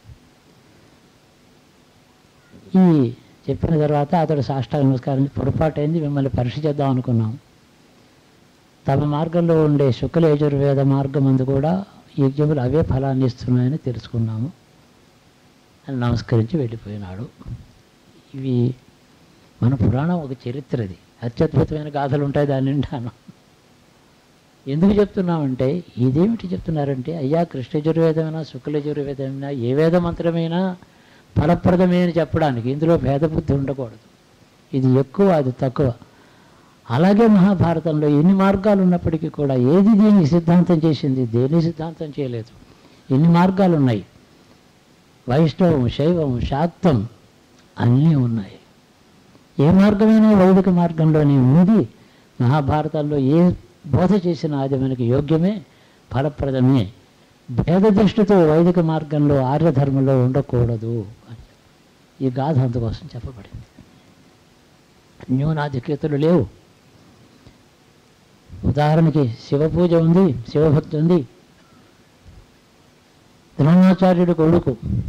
ఈ చెప్పిన తర్వాత అతడు సాష్టాంగ నమస్కారం, పొరపాటైంది, మిమ్మల్ని పరీక్ష చేద్దాం అనుకున్నాం. తమ మార్గంలో ఉండే శుక్ల యజుర్వేద మార్గం అందు కూడా యజ్ఞములు అవే ఫలాన్ని ఇస్తున్నాయని తెలుసుకున్నాము అని నమస్కరించి వెళ్ళిపోయినాడు. ఇవి మన పురాణం ఒక చరిత్రది, అత్యద్భుతమైన గాథలు ఉంటాయి దాని నిండాను. ఎందుకు చెప్తున్నామంటే, ఇదేమిటి చెప్తున్నారంటే, అయ్యా కృష్ణ యజుర్వేదమైనా శుక్ల యజుర్వేదమైనా ఏ వేద మంత్రమైనా ఫలప్రదమే అని చెప్పడానికి, ఇందులో భేదబుద్ధి ఉండకూడదు. ఇది ఎక్కువ, అది తక్కువ. అలాగే మహాభారతంలో ఎన్ని మార్గాలు ఉన్నప్పటికీ కూడా ఏది దీన్ని సిద్ధాంతం చేసింది, దేన్ని సిద్ధాంతం చేయలేదు. ఎన్ని మార్గాలు ఉన్నాయి, వైష్ణవం, శైవం, శాక్తం అన్నీ ఉన్నాయి. ఏ మార్గమైనా వైదిక మార్గంలోనే ఉంది. మహాభారతంలో ఏ బోధ చేసినా అది మనకి యోగ్యమే, ఫలప్రదమే. భేద దృష్టితో వైదిక మార్గంలో ఆర్యధర్మంలో ఉండకూడదు అని ఈ గాథ అందుకోసం చెప్పబడింది. న్యూనాధిక్యతలు లేవు. ఉదాహరణకి శివ పూజ ఉంది, శివభక్తి ఉంది. ద్రోణాచార్యుడి కొడుకు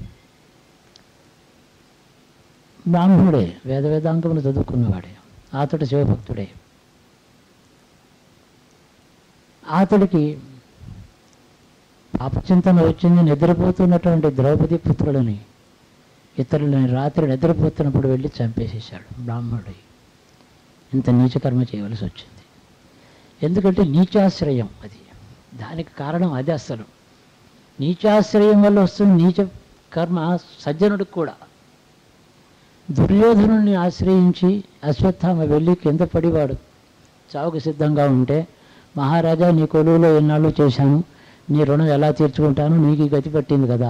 బ్రాహ్మణుడే, వేదాంగములు చదువుకున్నవాడే, అతడు శివభక్తుడే. అతడికి పాపచింతన వచ్చింది. నిద్రపోతున్నటువంటి ద్రౌపది పుత్రులని, ఇతరులని రాత్రి నిద్రపోతున్నప్పుడు వెళ్ళి చంపేసేసాడు బ్రాహ్మణుడు. ఇంత నీచకర్మ చేయవలసి వచ్చింది. ఎందుకంటే నీచాశ్రయం అది, దానికి కారణం అది. అసలు నీచాశ్రయం వల్ల వస్తున్న నీచ కర్మ సజ్జనుడికి కూడా. దుర్యోధనుడిని ఆశ్రయించి అశ్వత్థామ వెళ్ళి కింద పడివాడు చావుకు సిద్ధంగా ఉంటే, మహారాజా నీ కొలువులో ఎన్నాళ్ళు చేశాను, నీ రుణం ఎలా తీర్చుకుంటాను, నీకు గతి పట్టింది కదా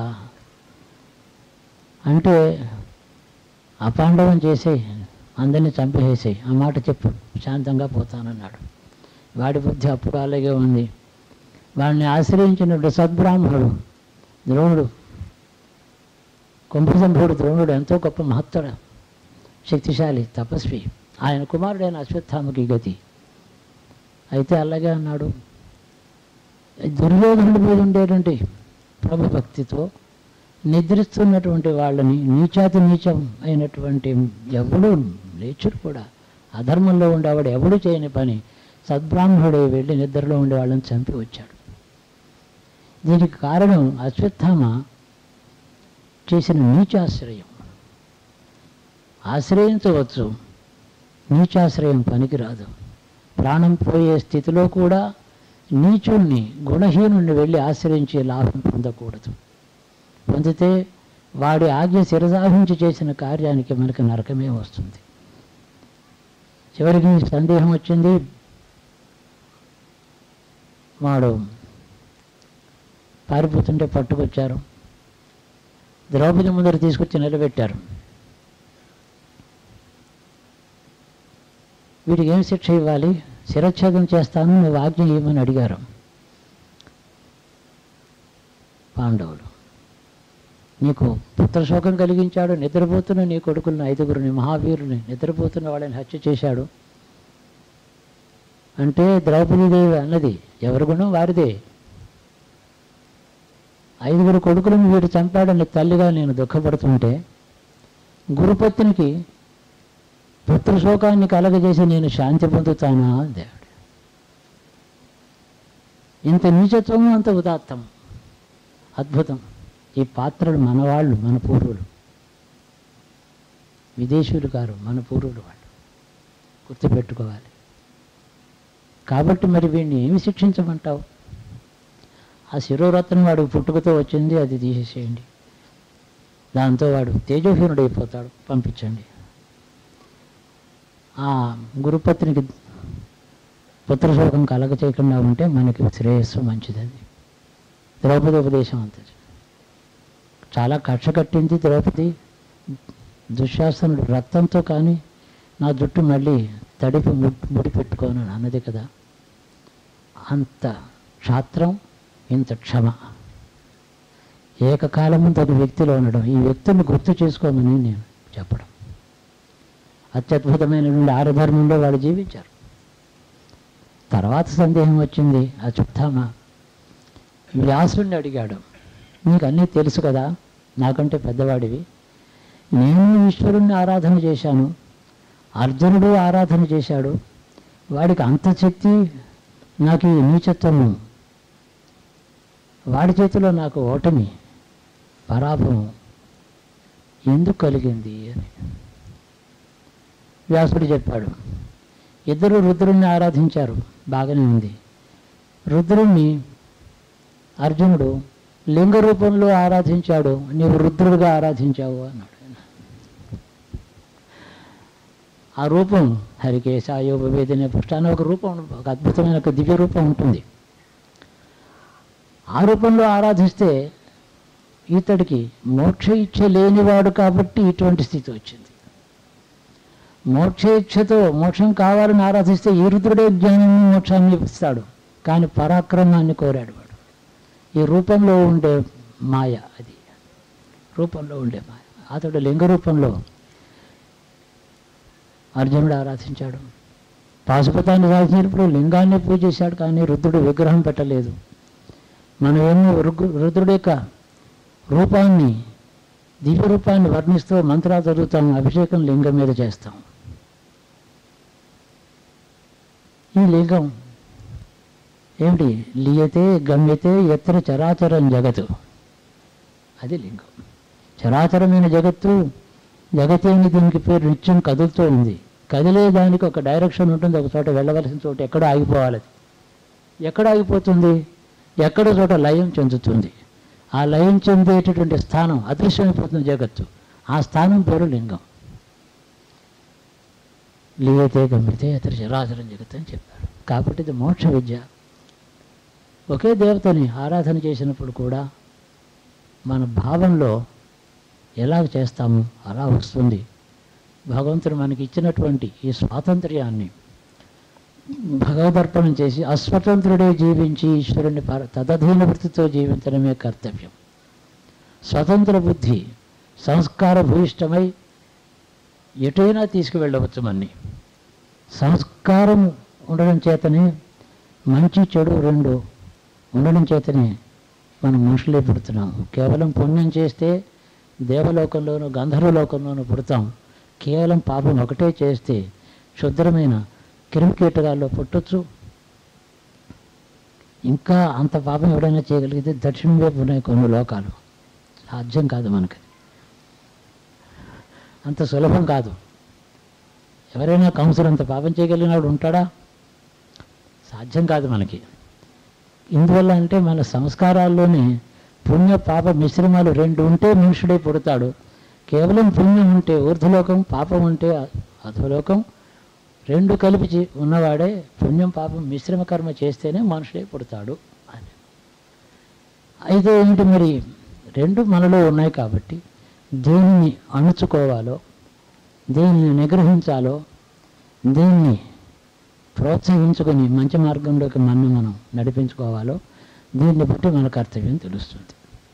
అంటే, అపాండవం చేసేయి, అందరినీ చంపేసేయి, ఆ మాట చెప్పు, శాంతంగా పోతానన్నాడు. వాడి బుద్ధి అప్పుడు అలాగే ఉంది. వాడిని ఆశ్రయించినప్పుడు సద్బ్రాహ్మణుడు ద్రోణుడు, కుంభసంభుడు ద్రోణుడు ఎంతో గొప్ప మహత్తర శక్తిశాలి తపస్వి. ఆయన కుమారుడైన అశ్వత్థామకి గతి. అయితే అలాగే అన్నాడు. దుర్యోధనుడి మీద ఉండేటువంటి ప్రభుభక్తితో నిద్రిస్తున్నటువంటి వాళ్ళని, నీచాతి నీచం అయినటువంటి ఎవడు లేచుడు కూడా, అధర్మంలో ఉండేవాడు ఎవడు చేయని పని సద్బ్రాహ్మణుడే వెళ్ళి నిద్రలో ఉండే వాళ్ళని చంపి వచ్చాడు. దీనికి కారణం అశ్వత్థామ చేసిన నీచాశ్రయం. ఆశ్రయించవచ్చు, నీచాశ్రయం పనికిరాదు. ప్రాణం పోయే స్థితిలో కూడా నీచుణ్ణి, గుణహీనుణ్ణి వెళ్ళి ఆశ్రయించే లాభం పొందకూడదు. పొందితే వాడి ఆజ్ఞ శిరసాహించి చేసిన కార్యానికి మనకు నరకమే వస్తుంది. చివరికి సందేహం వచ్చింది. వాడు పారిపోతుంటే పట్టుకొచ్చారు, ద్రౌపది ముందర తీసుకొచ్చి నిలబెట్టారు. వీడికి ఏం శిక్ష ఇవ్వాలి? శిరచ్ఛేదం చేస్తాను, నువ్వు ఆజ్ఞ ఇవ్వమని అడిగారు పాండవులు. నీకు పుత్రశోకం కలిగించాడు, నిద్రపోతున్న నీ కొడుకులను 5గురిని, మహావీరుని, నిద్రపోతున్న వాళ్ళని హత్య చేశాడు అంటే ద్రౌపదీదేవి అన్నది ఎవరి గుణం వారిదే. 5గురు కొడుకులను వీడు చంపాడని తల్లిగా నేను దుఃఖపడుతుంటే, గురుపత్నికి పుత్రశోకాన్ని కలగజేసి నేను శాంతి పొందుతానా? దేవుడు ఇంత నీచత్వము, అంత ఉదాత్తం, అద్భుతం. ఈ పాత్రలు మనవాళ్ళు, మన పూర్వులు, విదేశీయులు కారు, మన పూర్వులు వాళ్ళు, గుర్తుపెట్టుకోవాలి. కాబట్టి మరి వీడిని ఏమి శిక్షించమంటావు? ఆ శిరోరత్నం వాడు పుట్టుకతో వచ్చింది, అది తీసేసేయండి, దాంతో వాడు తేజోహీనుడైపోతాడు, పంపించండి. ఆ గురుపత్నికి పుత్రశోకం కలగ చేయకుండా ఉంటే మనకి శ్రేయస్సు, మంచిది. అది ద్రౌపది ఉపదేశం అంతే. చాలా కక్ష కట్టింది ద్రౌపది. దుశ్శాసనుడు రక్తంతో కానీ నా జుట్టు మళ్ళీ తడిపి ముడి పెట్టుకోను అన్నది కదా. అంత క్షాత్రం, ఇంత క్షమ, ఏకకాలము ఒక వ్యక్తిలో ఉండడం, ఈ వ్యక్తిని గుర్తు చేసుకోమని నేను చెప్పడం. అత్యద్భుతమైనటువంటి ఆరధర్మంలో వాళ్ళు జీవించారు. తర్వాత సందేహం వచ్చింది. అశ్వత్థామ వ్యాసుడిని అడిగాడు, నీకు అన్నీ తెలుసు కదా, నాకంటే పెద్దవాడివి, నేను ఈశ్వరుణ్ణి ఆరాధన చేశాను, అర్జునుడు ఆరాధన చేశాడు, వాడికి అంత శక్తి, నాకు ఈ నీచత్వము, వాడి చేతిలో నాకు ఓటమి, పరాభవం ఎందుకు కలిగింది అని వ్యాసుడు చెప్పాడు. ఇద్దరు రుద్రుణ్ణి ఆరాధించారు, బాగానే ఉంది. రుద్రుణ్ణి అర్జునుడు లింగ రూపంలో ఆరాధించాడు, నీవు రుద్రుడిగా ఆరాధించావు అన్నాడు. ఆ రూపం హరికేశాయోపవేదనే పుష్టాన్ని ఒక రూపం, ఒక అద్భుతమైన ఒక దివ్య రూపం ఉంటుంది. ఆ రూపంలో ఆరాధిస్తే ఇతడికి మోక్ష ఇచ్ఛ లేనివాడు కాబట్టి ఇటువంటి స్థితి వచ్చింది. మోక్ష ఇచ్ఛతో మోక్షం కావాలని ఆరాధిస్తే ఈ రుద్రుడే జ్ఞానాన్ని, మోక్షాన్ని ఇస్తాడు, కానీ పరాక్రమాన్ని కోరాడు వాడు. ఈ రూపంలో ఉండే మాయ, అది రూపంలో ఉండే మాయ. అతడు లింగ రూపంలో అర్జునుడు ఆరాధించాడు. పాశుపతాన్ని సాధించినప్పుడు లింగాన్ని పూజ చేశాడు, కానీ రుద్రుడు విగ్రహం పెట్టలేదు. మనమేమో రుద్రుడి యొక్క రూపాన్ని, దివ్య రూపాన్ని వర్ణిస్తూ మంత్రాలు చదువుతాం, అభిషేకం లింగం మీద చేస్తాం. ఈ లింగం ఏమిటి? లీయతే గమ్యతే ఎత్ర చరాచరం జగత్తు, అది లింగం. చరాచరమైన జగత్తు, జగతేని దీనికి పేరు, నిత్యం కదులుతూ ఉంది. కదిలే దానికి ఒక డైరెక్షన్ ఉంటుంది, ఒక చోట వెళ్ళవలసిన చోట ఎక్కడ ఆగిపోవాలి. అది ఎక్కడ ఆగిపోతుంది? ఎక్కడ చోట లయం చెందుతుంది. ఆ లయం చెందేటటువంటి స్థానం అదృశ్యమైపోతుంది జగత్తు, ఆ స్థానం పేరు లింగం. లీయతే గమ్యతే అతడు చరాచరం జగత్ అని చెప్పాడు. కాబట్టి ఇది మోక్ష విద్య. ఒకే దేవతని ఆరాధన చేసినప్పుడు కూడా మన భావంలో ఎలా చేస్తాము అలా వస్తుంది. భగవంతుడు మనకి ఇచ్చినటువంటి ఈ స్వాతంత్ర్యాన్ని భగవదర్పణం చేసి అస్వతంత్రుడే జీవించి ఈశ్వరుని తదధీన వృత్తితో జీవించడమే కర్తవ్యం. స్వతంత్ర బుద్ధి సంస్కార భూయిష్టమై ఎటైనా తీసుకువెళ్ళవచ్చు. మన్ని సంస్కారం ఉండడం చేతనే, మంచి చెడు రెండు ఉండడం చేతనే మనం మనుషులే పుడుతున్నాం. కేవలం పుణ్యం చేస్తే దేవలోకంలోనూ గంధర్వలోకంలోనూ పుడతాం. కేవలం పాపం ఒకటే చేస్తే క్షుద్రమైన క్రిమికీటకాల్లో పుట్టొచ్చు. ఇంకా అంత పాపం ఎవడైనా చేయగలిగితే దక్షిణం వైపు ఉన్నాయి కొన్ని లోకాలు. సాధ్యం కాదు మనకి, అంత సులభం కాదు. ఎవరైనా కంసులు అంత పాపం చేయగలిగినవాడు ఉంటాడా? సాధ్యం కాదు మనకి. ఇందువల్ల అంటే మన సంస్కారాల్లోనే పుణ్య పాప మిశ్రమాలు రెండు ఉంటే మనుషుడే పుడతాడు. కేవలం పుణ్యం ఉంటే ఊర్ధ్వలోకం, పాపం ఉంటే అధోలోకం, రెండు కలిపి ఉన్నవాడే పుణ్యం పాపం మిశ్రమ కర్మ చేస్తేనే మనుషుడే పుడతాడు అని. అయితే ఏంటి మరి, రెండు మనలో ఉన్నాయి కాబట్టి దేనిని అణుచుకోవాలో, దేనిని నిగ్రహించాలో, దేన్ని ప్రోత్సహించుకొని మంచి మార్గంలోకి మనం నడిపించుకోవాలో దీన్ని బట్టి మన కర్తవ్యం తెలుస్తుంది.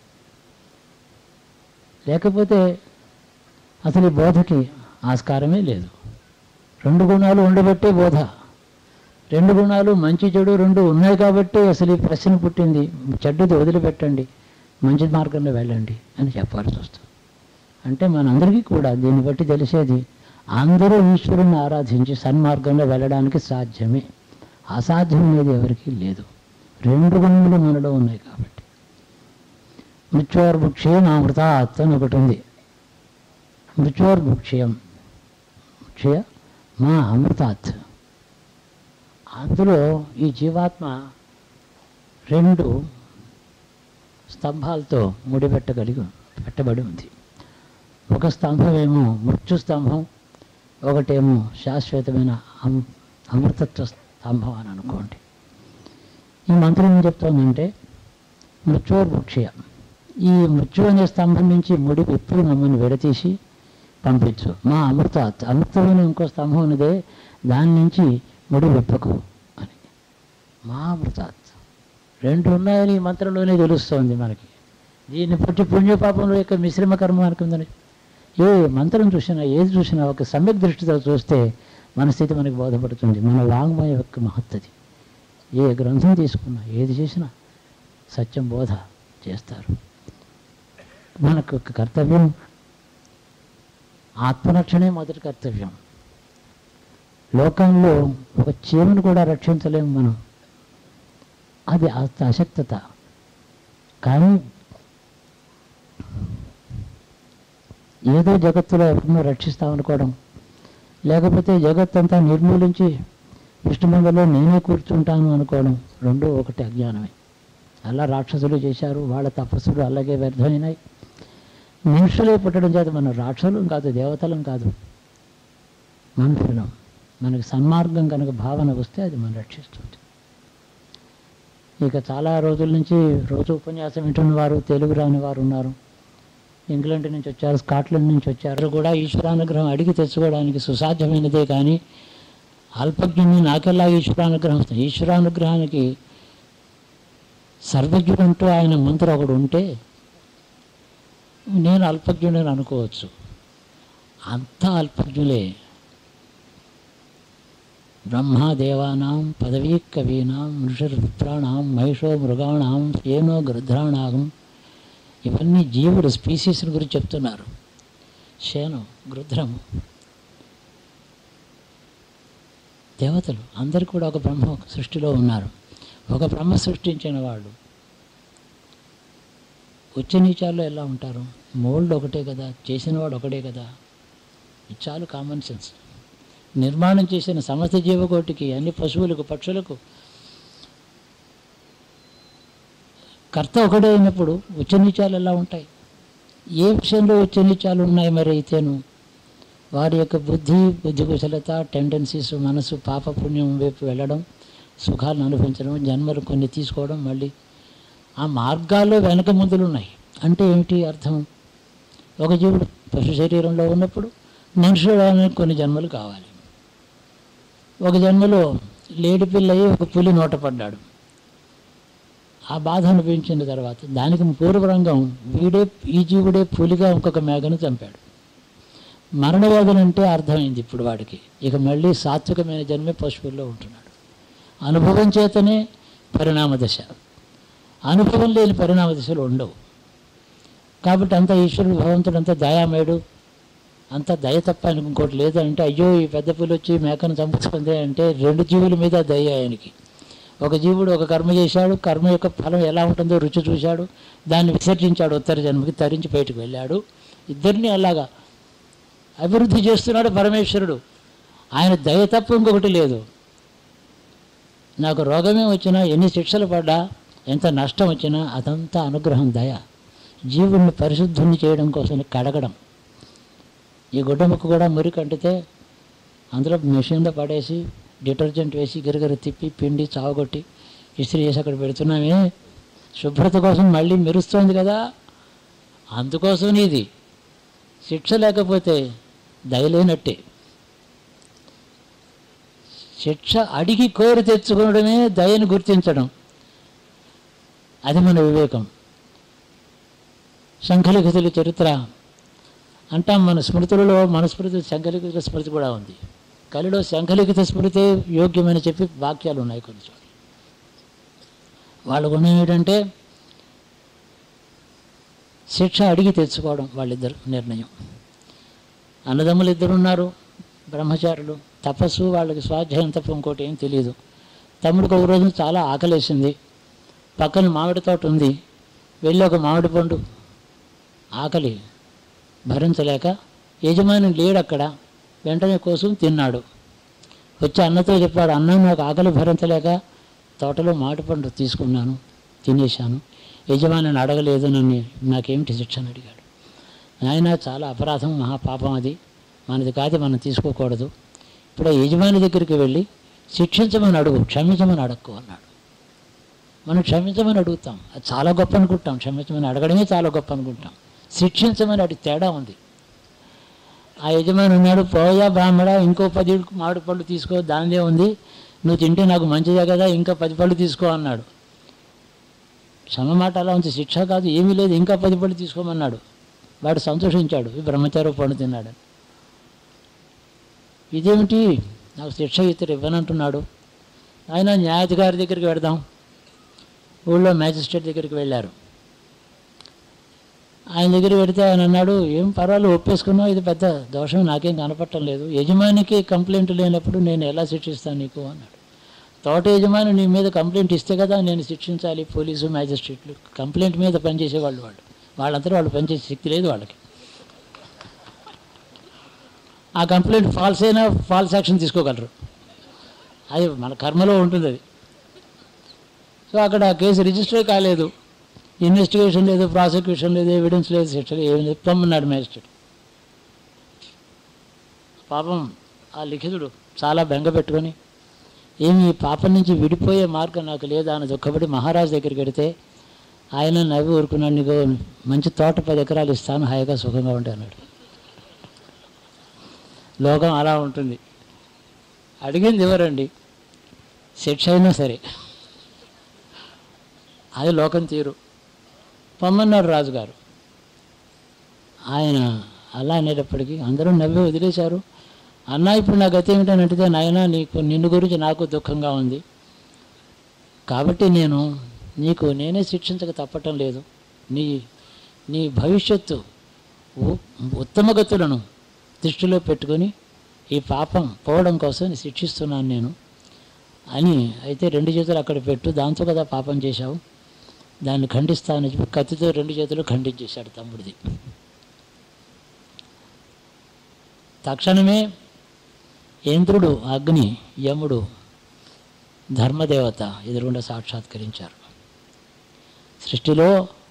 లేకపోతే అసలు ఈ బోధకి ఆస్కారమే లేదు. రెండు గుణాలు ఉండబట్టే బోధ, రెండు గుణాలు మంచి చెడు రెండు ఉన్నాయి కాబట్టి అసలు ఈ ప్రశ్న పుట్టింది. చెడ్డది వదిలిపెట్టండి, మంచి మార్గంలో వెళ్ళండి అని చెప్పాల్సి వస్తుంది. అంటే మనందరికీ కూడా దీన్ని బట్టి తెలిసేది, అందరూ ఈశ్వరుని ఆరాధించి సన్మార్గంలో వెళ్ళడానికి సాధ్యమే. అసాధ్యం అనేది ఎవరికీ లేదు. రెండు గుణములు మనలో ఉన్నాయి కాబట్టి. మృత్యోర్భుక్షేయం అమృతాత్ అని ఒకటి ఉంది. మృత్యోర్భుక్షేయం, ముక్షయ మా అమృతాత్. అందులో ఈ జీవాత్మ రెండు స్తంభాలతో పెట్టబడి ఉంది. ఒక స్తంభం ఏమో మృత్యు స్తంభం, ఒకటేమో శాశ్వతమైన అమృతత్వ స్తంభం అని అనుకోండి. ఈ మంత్రం ఏం చెప్తోందంటే మృత్యోర్భుక్షయ, ఈ మృత్యు అనే స్తంభం నుంచి ముడి ఎప్పుడు మమ్మల్ని విడతీసి పంపించు. మా అమృతాత్, అమృతమైన ఇంకో స్తంభం ఉన్నదే దాని నుంచి ముడి విప్పకు అని. మా అమృతాత్ రెండు ఉన్నాయని ఈ మంత్రంలోనే తెలుస్తోంది మనకి. దీన్ని బట్టి పుణ్యపాపంలో యొక్క మిశ్రమ కర్మ మనకు ఉందని ఏ మంత్రం చూసినా ఏది చూసినా ఒక సమ్యక్ దృష్టితో చూస్తే మన స్థితి మనకి బోధపడుతుంది. మన వాంగ్మయం యొక్క మహత్తది. ఏ గ్రంథం తీసుకున్నా ఏది చేసినా సత్యం బోధ చేస్తారు. మనకు ఒక కర్తవ్యం ఆత్మరక్షణే మొదటి కర్తవ్యం. లోకంలో ఒక చీమను కూడా రక్షించలేము మనం, అది అశక్తత. కానీ ఏదో జగత్తులో ఎవరినో రక్షిస్తామనుకోవడం, లేకపోతే జగత్తంతా నిర్మూలించి విష్ణుమంగలో నేనే కూర్చుంటాను అనుకోవడం, రెండూ ఒకటి అజ్ఞానమే. అలా రాక్షసులు చేశారు, వాళ్ళ తపస్సులు అలాగే వ్యర్థమైనాయి. మనుషులే పుట్టడం చేత మనం రాక్షసులం కాదు, దేవతలం కాదు, మనుషులం. మనకి సన్మార్గం కనుక భావన వస్తే అది మనం రక్షిస్తుంది. ఇక చాలా రోజుల నుంచి రోజు ఉపన్యాసం వింటున్న వారు, తెలుగు రాని వారు ఉన్నారు. ఇంగ్లాండ్ నుంచి వచ్చారు, స్కాట్లాండ్ నుంచి వచ్చారు. కూడా ఈశ్వరానుగ్రహం అడిగి తెచ్చుకోవడానికి సుసాధ్యమైనదే. కానీ అల్పజ్ఞుని నాకెలా ఈశ్వరానుగ్రహం వస్తుంది? ఈశ్వరానుగ్రహానికి సర్వజ్ఞుడంటూ ఆయన మంత్రం ఒకడు ఉంటే నేను అల్పజ్ఞుడని అనుకోవచ్చు. అంతా అల్పజ్ఞులే. బ్రహ్మాదేవానాం పదవీ కవీనాం ఋషిర్విప్రాణాం మహిషో మృగాణాం ఏనో గృధ్రాణాగం. ఇవన్నీ జీవుడు స్పీసీస్ గురించి చెప్తున్నారు. శేనం, గృధ్రము, దేవతలు అందరు కూడా ఒక బ్రహ్మ సృష్టిలో ఉన్నారు. ఒక బ్రహ్మ సృష్టించిన వాళ్ళు ఉచ్చ నీచాల్లో ఎలా ఉంటారు? మోల్డ్ ఒకటే కదా, చేసినవాడు ఒకటే కదా. ఇది చాలు కామన్ సెన్స్. నిర్మాణం చేసిన సమస్త జీవకోటికి, అన్ని పశువులకు, పక్షులకు కర్త ఒకటే అయినప్పుడు ఉచ్చనీచాలు ఎలా ఉంటాయి? ఏ విషయంలో ఉచ్చనీచాలు ఉన్నాయి? మరి అయితేను వారి యొక్క బుద్ధి కుశలత, టెండెన్సీస్, మనసు పాపపుణ్యం వైపు వెళ్ళడం, సుఖాలను అనుభవించడం, జన్మలు కొన్ని తీసుకోవడం, మళ్ళీ ఆ మార్గాల్లో వెనక ముందులు ఉన్నాయి. అంటే ఏమిటి అర్థం? ఒక జీవుడు పశు శరీరంలో ఉన్నప్పుడు మనుషుడు కొన్ని జన్మలు కావాలి. ఒక జన్మలో లేడి పిల్లయి ఒక పులి నోట పడ్డాడు. ఆ బాధ అనిపించిన తర్వాత దానికి పూర్వరంగం ఈ జీవుడే పులిగా ఇంకొక మేఘను చంపాడు. మరణవేదన అంటే అర్థమైంది ఇప్పుడు వాడికి. ఇక మళ్ళీ సాత్వికమైన జన్మే పశువుల్లో ఉంటున్నాడు. అనుభవం చేతనే పరిణామ దశ. అనుభవం లేని పరిణామ దశలు ఉండవు. కాబట్టి అంత ఈశ్వరుడు, భగవంతుడు అంత దయామయుడు, అంత దయ తప్ప ఆయనకు ఇంకోటి లేదంటే, అయ్యో ఈ పెద్ద పులి వచ్చి మేకను చంపుతుంది అంటే రెండు జీవుల మీద దయ ఆయనకి. ఒక జీవుడు ఒక కర్మ చేశాడు, కర్మ యొక్క ఫలం ఎలా ఉంటుందో రుచి చూశాడు, దాన్ని విసర్జించాడు, ఉత్తర జన్మకి తరించి బయటకు వెళ్ళాడు. ఇద్దరిని అలాగా అభివృద్ధి చేస్తున్నాడు పరమేశ్వరుడు. ఆయన దయ తప్ప ఇంకొకటి లేదు. నాకు రోగమే వచ్చినా, ఎన్ని శిక్షలు పడ్డా, ఎంత నష్టం వచ్చినా అదంతా అనుగ్రహం, దయ. జీవుల్ని పరిశుద్ధుని చేయడం కోసం కడగడం. ఈ గుడ్డముక్కు కూడా మురికి అంటితే అందులో మెషిన్లో పడేసి డిటర్జెంట్ వేసి గిరగిర తిప్పి పిండి చావగొట్టి ఇస్త్రీ చేసి అక్కడ పెడుతున్నామే, శుభ్రత కోసం మళ్ళీ మెరుస్తోంది కదా. అందుకోసం ఇది శిక్ష లేకపోతే దయలేనట్టే. శిక్ష అడిగి కోరి తెచ్చుకోవడమే దయను గుర్తించడం. అది మన వివేకం. శంఖలిఖితుల చరిత్ర అంటాం, మన స్మృతులలో మనుస్మృతి శంఖలిఖిత స్మృతి కూడా ఉంది. కలిలో శంఖలిఖిత స్మృతి యోగ్యమని చెప్పి వాక్యాలు ఉన్నాయి కొన్ని చోట్ల. వాళ్ళకు ఉన్నది ఏంటంటే శిక్ష అడిగి తెచ్చుకోవడం వాళ్ళిద్దరు నిర్ణయం. అన్నదమ్ములు ఇద్దరు ఉన్నారు, బ్రహ్మచారులు, తపస్సు, వాళ్ళకి స్వాధ్యాయం తప్ప ఇంకోటి ఏం తెలియదు. తమ్ముడికి ఒక రోజు చాలా ఆకలేసింది, పక్కన మామిడి తోట ఉంది, వెళ్ళి ఒక మామిడి పండు ఆకలి భరించలేక యజమాని లేడు అక్కడ, వెంటనే కోసం తిన్నాడు. వచ్చి అన్నతో చెప్పాడు, అన్న నాకు ఆకలి భరించలేక తోటలో మామిడి పండు తీసుకున్నాను, తినేశాను, యజమానిని అడగలేదు, నన్ను నాకేమిటి శిక్ష అని అడిగాడు. ఆయన చాలా అపరాధం, మహాపాపం, అది మనది కాదు, మనం తీసుకోకూడదు. ఇప్పుడు యజమాని దగ్గరికి వెళ్ళి శిక్షించమని అడుగు, క్షమించమని అడక్కు అన్నాడు. మనం క్షమించమని అడుగుతాం, అది చాలా గొప్ప అనుకుంటాం. క్షమించమని అడగడమే చాలా గొప్ప అనుకుంటాం. శిక్షించమని అడిగి తేడా ఉంది. ఆ యజమాని ఉన్నాడు, పోయా బ్రాహ్మణ, ఇంకో 10 మామిడి పళ్ళు తీసుకో, దానిదే ఉంది, నువ్వు తింటే నాకు మంచిదే కదా, ఇంకా 10 పళ్ళు తీసుకో అన్నాడు. క్షమ మాట అలా ఉంది, శిక్ష కాదు, ఏమీ లేదు, ఇంకా 10 పళ్ళు తీసుకోమన్నాడు. వాడు సంతోషించాడు, ఈ బ్రహ్మచారి పండు తిన్నాడు. ఇదేమిటి, నాకు శిక్ష ఇతరు ఇవ్వనంటున్నాడు. ఆయన న్యాయాధికారి దగ్గరికి వెళదాం, ఊళ్ళో మ్యాజిస్ట్రేట్ దగ్గరికి వెళ్ళారు. ఆయన దగ్గరికి వెళితే ఆయన అన్నాడు, ఏం పర్వాలేదు, ఒప్పేసుకున్నావు, ఇది పెద్ద దోషం నాకేం కనపడటం లేదు, యజమానికి కంప్లైంట్ లేనప్పుడు నేను ఎలా శిక్షిస్తాను నీకు అన్నాడు. తోట యజమాని నీ మీద కంప్లైంట్ ఇస్తే కదా నేను శిక్షించాలి. పోలీసు, మ్యాజిస్ట్రేట్లు కంప్లైంట్ మీద పనిచేసేవాళ్ళు, వాళ్ళంతా వాళ్ళు పనిచేసే శక్తి లేదు వాళ్ళకి. ఆ కంప్లైంట్ ఫాల్స్ అయినా ఫాల్స్ యాక్షన్ తీసుకోగలరు, అది మన కర్మలో ఉంటుంది అది. సో అక్కడ కేసు రిజిస్టర్ కాలేదు, ఇన్వెస్టిగేషన్ లేదు, ప్రాసిక్యూషన్ లేదు, ఎవిడెన్స్ లేదు, శిక్ష ఏమి లేదు, పొమ్మన్నాడు మ్యాజిస్ట్రేట్. పాపం ఆ లిఖితుడు చాలా బెంగ పెట్టుకొని, ఏమి ఈ పాపం నుంచి విడిపోయే మార్గం నాకు లేదా అని దుఃఖపడి మహారాజు దగ్గరికి వెడితే ఆయన నవ్వి ఊరుకున్నాడు, నీకు మంచి తోట 10 ఎకరాలు ఇస్తాను, హాయిగా సుఖంగా ఉంటే అన్నాడు. లోకం అలా ఉంటుంది, అడిగింది ఎవరండి, శిక్ష అయినా సరే అది లోకం తీరు. పొమ్మన్నాడు రాజుగారు. ఆయన అలా అనేటప్పటికీ అందరూ నవ్వి వదిలేశారు. అన్న ఇప్పుడు నా గతి ఏమిటని అంటే, నాయన నిన్ను గురించి నాకు దుఃఖంగా ఉంది, కాబట్టి నేనే శిక్షించక తప్పటం లేదు. నీ భవిష్యత్తు ఉత్తమ గతులను దృష్టిలో పెట్టుకొని ఈ పాపం పోవడం కోసం శిక్షిస్తున్నాను నేను అని. అయితే 2 చేతులు అక్కడ పెట్టు, దాంతో కదా పాపం చేశావు, దాన్ని ఖండిస్తానని చెప్పి కత్తితో 2 చేతులు ఖండించేశాడు తమ్ముడిది. తక్షణమే ఇంద్రుడు, అగ్ని, యముడు, ధర్మదేవత ఎదురుగుండా సాక్షాత్కరించారు. సృష్టిలో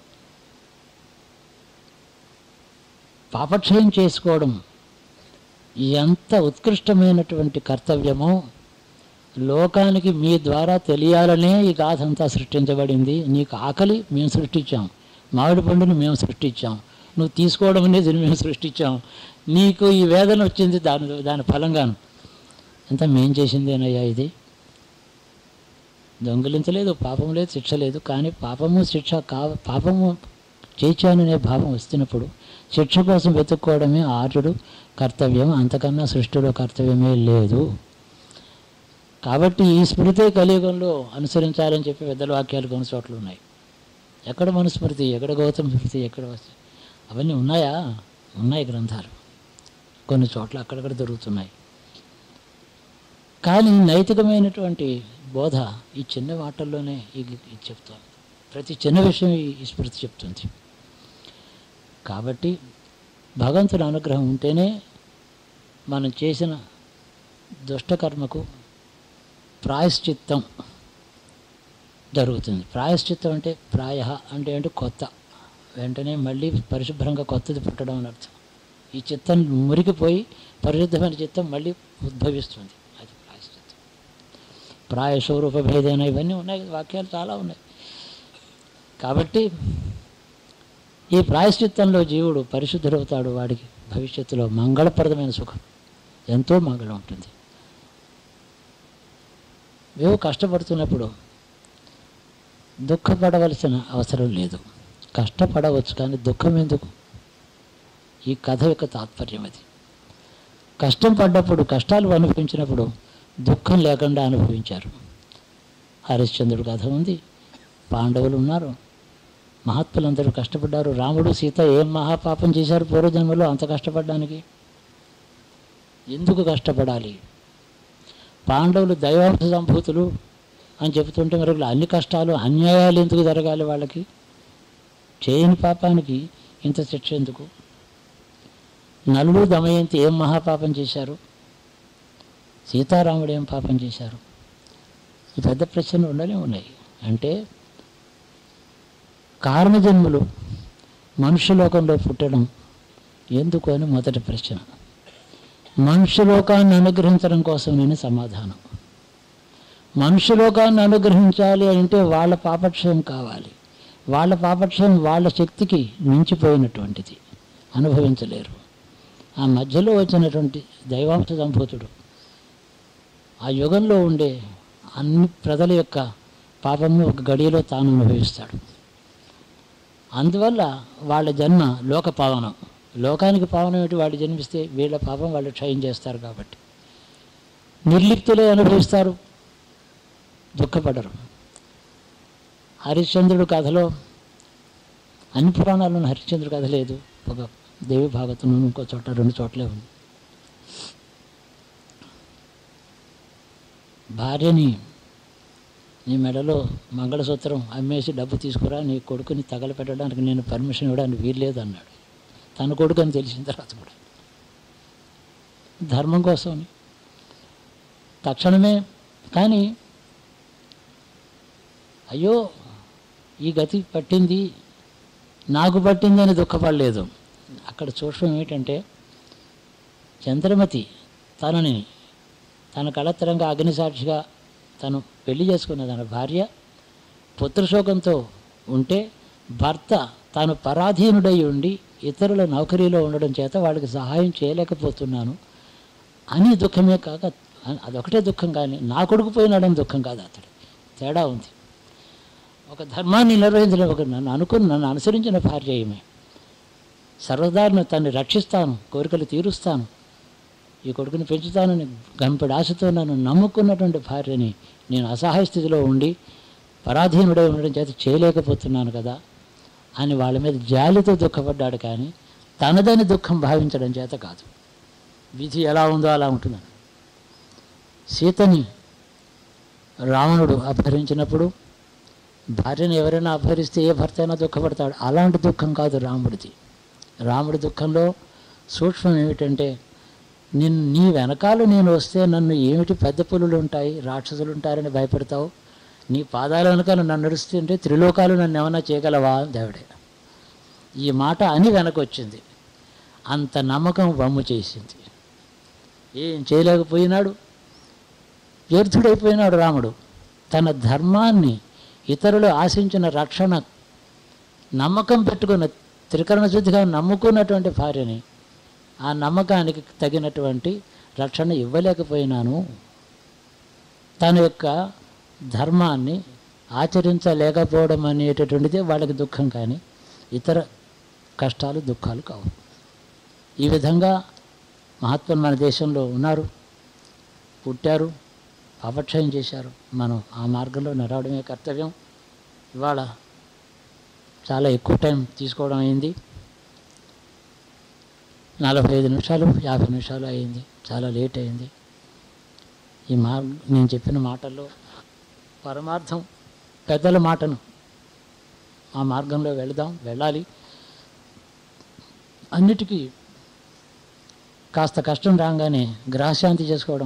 పాపక్షయం చేసుకోవడం ఎంత ఉత్కృష్టమైనటువంటి కర్తవ్యమో లోకానికి మీ ద్వారా తెలియాలనే ఈ గాథ అంతా సృష్టించబడింది. నీకు ఆకలి మేము సృష్టించాం, మామిడి పండుని మేము సృష్టించాం, నువ్వు తీసుకోవడం అనేది మేము సృష్టించాం, నీకు ఈ వేదన వచ్చింది దాని ఫలంగాను. అంతా మేం చేసిందేనయ్యా ఇది. దొంగిలించలేదు, పాపం లేదు, శిక్ష లేదు. కానీ పాపము శిక్ష పాపము చేయించాననే భావం వస్తున్నప్పుడు శిక్ష కోసం వెతుక్కోవడమే ఆర్యుడు కర్తవ్యం, అంతకన్నా సృష్టిలో కర్తవ్యమే లేదు. కాబట్టి ఈ స్మృతి కలియుగంలో అనుసరించాలని చెప్పి పెద్దల వాక్యాలు కొన్ని చోట్ల ఉన్నాయి. ఎక్కడ మనుస్మృతి, ఎక్కడ గౌతమ స్మృతి, ఎక్కడ అవన్నీ ఉన్నాయా? ఉన్నాయి గ్రంథాలు, కొన్ని చోట్ల అక్కడక్కడ దొరుకుతున్నాయి. కానీ నైతికమైనటువంటి బోధ ఈ చిన్న మాటల్లోనే ఇది చెప్తాను. ప్రతి చిన్న విషయం ఈ స్మృతి చెప్తుంది. కాబట్టి భగవంతుని అనుగ్రహం ఉంటేనే మనం చేసిన దుష్టకర్మకు ప్రాయశ్చిత్తం జరుగుతుంది. ప్రాయశ్చిత్తం అంటే అంటే కొత్త, వెంటనే మళ్ళీ పరిశుభ్రంగా కొత్తది పుట్టడం అని అర్థం. ఈ చిత్తం మురికిపోయి పరిశుద్ధమైన చిత్తం మళ్ళీ ఉద్భవిస్తుంది, అది ప్రాయశ్చిత్తం. ప్రాయస్వరూప భేదైన ఇవన్నీ ఉన్నాయి, వాక్యాలు చాలా ఉన్నాయి. కాబట్టి ఈ ప్రాయశ్చిత్తంలో జీవుడు పరిశుద్ధుడవుతాడు. వాడికి భవిష్యత్తులో మంగళప్రదమైన సుఖం, ఎంతో మంగళం ఉంటుంది. మేము కష్టపడుతున్నప్పుడు దుఃఖపడవలసిన అవసరం లేదు. కష్టపడవచ్చు, కానీ దుఃఖం ఎందుకు? ఈ కథ యొక్క తాత్పర్యం అది. కష్టం పడ్డప్పుడు, కష్టాలు అనుభవించినప్పుడు దుఃఖం లేకుండా అనుభవించారు. హరిశ్చంద్రుడు కథ ఉంది, పాండవులు ఉన్నారు, మహాత్ములందరూ కష్టపడ్డారు. రాముడు సీత ఏం మహాపాపం చేశారు పూర్వజన్మలో అంత కష్టపడడానికి? ఎందుకు కష్టపడాలి? పాండవులు దైవాంశ సంభూతులు అని చెబుతుంటే మరి అన్ని కష్టాలు అన్యాయాలు ఎందుకు జరగాలి వాళ్ళకి? చేయని పాపానికి ఇంత శిక్ష ఎందుకు? నలుడు దమయంతి ఏం మహాపాపం చేశారు? సీతారాముడు ఏం పాపం చేశారు? ఈ పెద్ద ప్రశ్నలు ఉండనే ఉన్నాయి. అంటే కారణజన్ములు మనుష్యలోకంలో పుట్టడం ఎందుకు అని మొదటి ప్రశ్న. మనుష్యలోకాన్ని అనుగ్రహించడం కోసం నేను సమాధానం. మనుష్యలోకాన్ని అనుగ్రహించాలి అంటే వాళ్ళ పాపక్షయం కావాలి. వాళ్ళ పాపక్షయం వాళ్ళ శక్తికి మించిపోయినటువంటిది, అనుభవించలేరు. ఆ మధ్యలో వచ్చినటువంటి దైవాంశ సంభూతుడు ఆ యుగంలో ఉండే అన్ని ప్రజల యొక్క పాపము ఒక గడియలో తాను అనుభవిస్తాడు. అందువల్ల వాళ్ళ జన్మ లోక పావనం. లోకానికి పావనం ఏంటి? వాళ్ళు జన్మిస్తే వీళ్ళ పాపం వాళ్ళు క్షయం చేస్తారు. కాబట్టి నిర్లిప్తులే అనుభవిస్తారు, దుఃఖపడరు. హరిశ్చంద్రుడు కథలో అన్ని పురాణాలను హరిశ్చంద్రుడు కథ లేదు, ఒక దేవి భాగవతం ఇంకో చోట 2 చోట్లే ఉంది. భార్యని నీ మెడలో మంగళసూత్రం అమ్మేసి డబ్బు తీసుకురా, నీ కొడుకుని తగలపెట్టడానికి నేను పర్మిషన్ ఇవ్వడానికి వీల్లేదు అన్నాడు. తన కొడుకు అని తెలిసిన తర్వాత కూడా ధర్మం కోసం తక్షణమే. కానీ అయ్యో ఈ గతి పట్టింది, నాకు పట్టిందని దుఃఖపడలేదు. అక్కడ చూడటం ఏమిటంటే చంద్రమతి తన కళత్తరంగా అగ్నిసాక్షిగా తను పెళ్లి చేసుకున్న తన భార్య పుత్రశోకంతో ఉంటే భర్త తాను పరాధీనుడై ఉండి ఇతరుల నౌకరీలో ఉండడం చేత వాళ్ళకి సహాయం చేయలేకపోతున్నాను అని దుఃఖమే కాక అదొకటే దుఃఖం. కానీ నా కొడుకు పోయినాడని దుఃఖం కాదు, అతడు తేడా ఉంది. ఒక ధర్మాన్ని నిర్వహించడం, నన్ను అనుసరించిన భార్య ఈమె. సర్వదారిని తన్ని రక్షిస్తాను, కోరికలు తీరుస్తాను, ఈ కొడుకుని పెంచుతానని గంపెడు ఆశతో నన్ను నమ్ముకున్నటువంటి భార్యని నేను అసహాయ స్థితిలో ఉండి పరాధీనుడై ఉండడం చేత చేయలేకపోతున్నాను కదా అని వాళ్ళ మీద జాలితో దుఃఖపడ్డాడు. కానీ తనదని దుఃఖం భావించడం చేత కాదు. విధి ఎలా ఉందో అలా ఉంటుందని. సీతని రావణుడు అపహరించినప్పుడు భార్యను ఎవరైనా అపహరిస్తే ఏ భర్త అయినా దుఃఖపడతాడు. అలాంటి దుఃఖం కాదు రాముడిది. రాముడి దుఃఖంలో సూక్ష్మం ఏమిటంటే నీ వెనకాల నేను వస్తే నన్ను ఏమిటి పెద్ద పులులు ఉంటాయి, రాక్షసులు ఉంటారని భయపడతావు, నీ పాదాల వెనకాల నన్ను నడుస్తుంటే త్రిలోకాలు నన్ను ఏమన్నా చేయగలవా అని దేవుడే ఈ మాట అని వెనకొచ్చింది. అంత నమ్మకం వమ్ము చేసింది. ఏం చేయలేకపోయినాడు, వ్యర్థుడైపోయినాడు రాముడు. తన ధర్మాన్ని, ఇతరులు ఆశించిన రక్షణ నమ్మకం పెట్టుకున్న, త్రికరణ శుద్ధిగా నమ్ముకున్నటువంటి భార్యని ఆ నమ్మకానికి తగినటువంటి రక్షణ ఇవ్వలేకపోయినాను, తన యొక్క ధర్మాన్ని ఆచరించలేకపోవడం అనేటటువంటిదే వాళ్ళకి దుఃఖం. కానీ ఇతర కష్టాలు దుఃఖాలు కావు. ఈ విధంగా మహాత్ములు మన దేశంలో ఉన్నారు, పుట్టారు, పాపక్షయం చేశారు. మనం ఆ మార్గంలో నడవడమే కర్తవ్యం. ఇవాళ చాలా ఎక్కువ టైం తీసుకోవడం అయింది. 45 నిమిషాలు 50 నిమిషాలు అయింది, చాలా లేట్ అయింది. నేను చెప్పిన మాటల్లో పరమార్థం, పెద్దల మాటను ఆ మార్గంలో వెళ్ళాలి. అన్నిటికీ కాస్త కష్టం రాగానే గ్రహశాంతి చేసుకోవడం.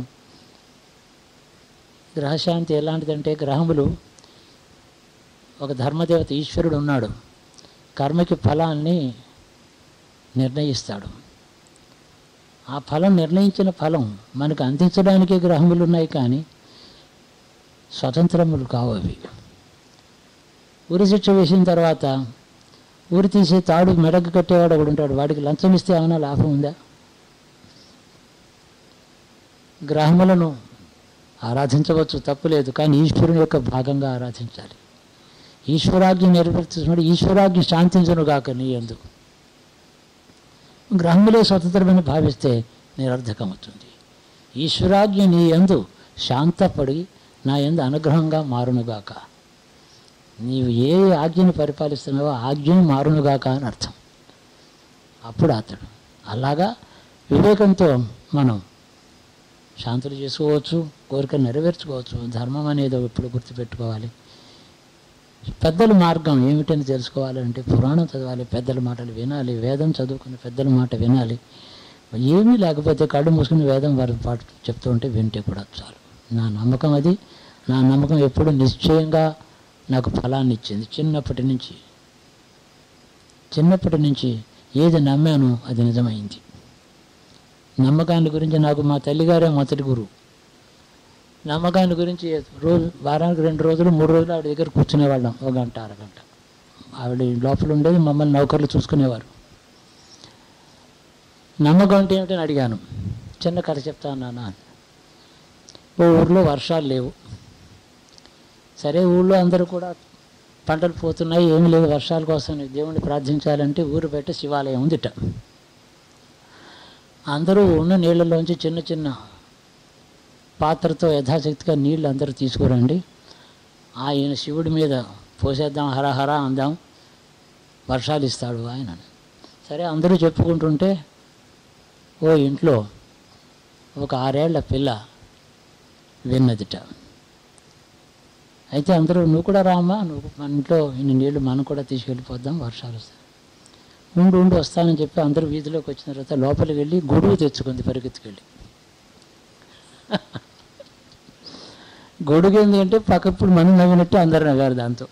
గ్రహశాంతి ఎలాంటిదంటే, గ్రహములు ఒక ధర్మదేవత ఈశ్వరుడు ఉన్నాడు, కర్మకి ఫలాన్ని నిర్ణయిస్తాడు. ఆ ఫలం, నిర్ణయించిన ఫలం మనకు అందించడానికి గ్రహములు ఉన్నాయి, కానీ స్వతంత్రములు కావు అవి. ఉరి శిక్ష వేసిన తర్వాత ఊరి తీసి తాడు మెడకు కట్టేవాడు ఒకడు ఉంటాడు, వాడికి లంచం ఇస్తే ఏమైనా లాభం ఉందా? గ్రహములను ఆరాధించవచ్చు, తప్పులేదు, కానీ ఈశ్వరుని యొక్క భాగంగా ఆరాధించాలి. ఈశ్వరాజ్ఞ నెరవేర్చుకున్నాడు, ఈశ్వరాజ్ఞ శాంతించను గాక నీ యందు. గ్రహములే స్వతంత్రమని భావిస్తే నిరర్ధకమవుతుంది. ఈశ్వరాజ్ఞ నీ యందు శాంతపడి నా యందు అనుగ్రహంగా మారునుగాక. నీవు ఏ ఆజ్ఞని పరిపాలిస్తున్నావో ఆజ్ఞని మారునుగాక అని అర్థం. అప్పుడు అతడు అలాగా వివేకంతో మనం శాంతులు చేసుకోవచ్చు, కోరికలు నెరవేర్చుకోవచ్చు. ధర్మం అనేది ఎప్పుడు గుర్తుపెట్టుకోవాలి. పెద్దల మార్గం ఏమిటని తెలుసుకోవాలంటే పురాణం చదవాలి, పెద్దల మాటలు వినాలి, వేదం చదువుకుని పెద్దల మాట వినాలి. ఏమీ లేకపోతే కళ్ళు మూసుకుని వేదం వారి పాటు చెప్తూ ఉంటే వింటే కూడా చాలు. నా నమ్మకం అది. నా నమ్మకం ఎప్పుడు నిశ్చయంగా నాకు ఫలాన్ని ఇచ్చింది. చిన్నప్పటి నుంచి ఏది నమ్మానో అది నిజమైంది. నమ్మకాన్ని గురించి నాకు మా తల్లిగారే మొదటి గురువు. నమ్మకాన్ని గురించి రోజు, వారానికి 2 రోజులు 3 రోజులు ఆవిడ దగ్గర కూర్చునేవాళ్ళం, 1 గంట అరగంట. ఆవిడ లోపల ఉండేది, మమ్మల్ని నౌకర్లు చూసుకునేవారు. నమ్మకం అంటే ఏమిటని అడిగాను. చిన్న కథ చెప్తాను నాన్న. ఓ ఊర్లో వర్షాలు లేవు. సరే, ఊళ్ళో అందరూ కూడా పంటలు పోతున్నాయి, ఏమీ లేదు, వర్షాల కోసం దేవుణ్ణి ప్రార్థించాలంటే ఊరు బయట శివాలయం ఉందిట. అందరూ ఉన్న నీళ్ళలోంచి చిన్న చిన్న పాత్రతో యథాశక్తిగా నీళ్ళు అందరూ తీసుకురండి, ఆయన శివుడి మీద పోసేద్దాం, హరహర అందాం, వర్షాలు ఇస్తాడు ఆయన. సరే, అందరూ చెప్పుకుంటుంటే ఓ ఇంట్లో ఒక 6 ఏళ్ల పిల్ల విన్నదిట. అయితే అందరూ, నువ్వు కూడా రామ్మా, నువ్వు మన ఇంట్లో ఇన్ని నీళ్ళు మనం కూడా తీసుకెళ్ళిపోద్దాం, వర్షాలు వస్తాయి. ఉండు వస్తానని చెప్పి అందరూ వీధిలోకి వచ్చిన తర్వాత లోపలికి వెళ్ళి గొడుగు తెచ్చుకుంది పరిగెత్తుకెళ్ళి. గొడుగు ఏంది అంటే పక్కప్పుడు మనం నవ్వినట్టు అందరు నవ్వారు దాంతో.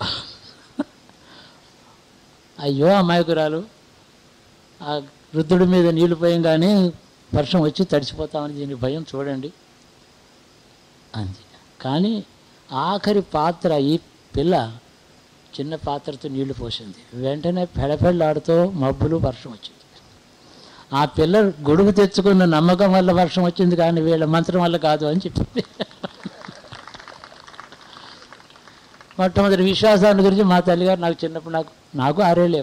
అయ్యో అమాయకురాలు, ఆ వృద్ధుడి మీద నీళ్లు పోయంగానే వర్షం వచ్చి తడిసిపోతామని దీని భయం చూడండి అంది. కానీ ఆఖరి పాత్ర, ఈ పిల్ల చిన్న పాత్రతో నీళ్లు పోసింది. వెంటనే పెడపెళ్ళాడుతూ మబ్బులు, వర్షం వచ్చింది. ఆ పిల్ల గొడుగు తెచ్చుకున్న నమ్మకం వల్ల వర్షం వచ్చింది, కానీ వీళ్ళ మంత్రం వల్ల కాదు అని చెప్పింది. మొట్టమొదటి విశ్వాసాన్ని గురించి మా తల్లిగారు నాకు చిన్నప్పుడు, నాకు 6 ఏళ్ళే.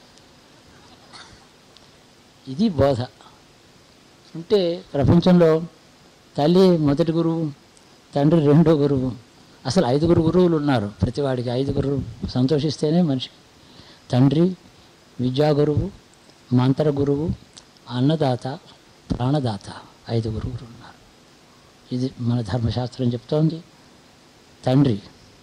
ఇది బోధ. అంటే ప్రపంచంలో తల్లి మొదటి గురువు, తండ్రి 2వ గురువు, అసలు 5గురు గురువులు ఉన్నారు ప్రతివాడికి. 5గురు సంతోషిస్తేనే మనిషి. తండ్రి, విద్యా గురువు, మంత్ర గురువు, అన్నదాత, ప్రాణదాత, 5 గురువులు ఉన్నారు. ఇది మన ధర్మశాస్త్రం చెప్తోంది. తండ్రి,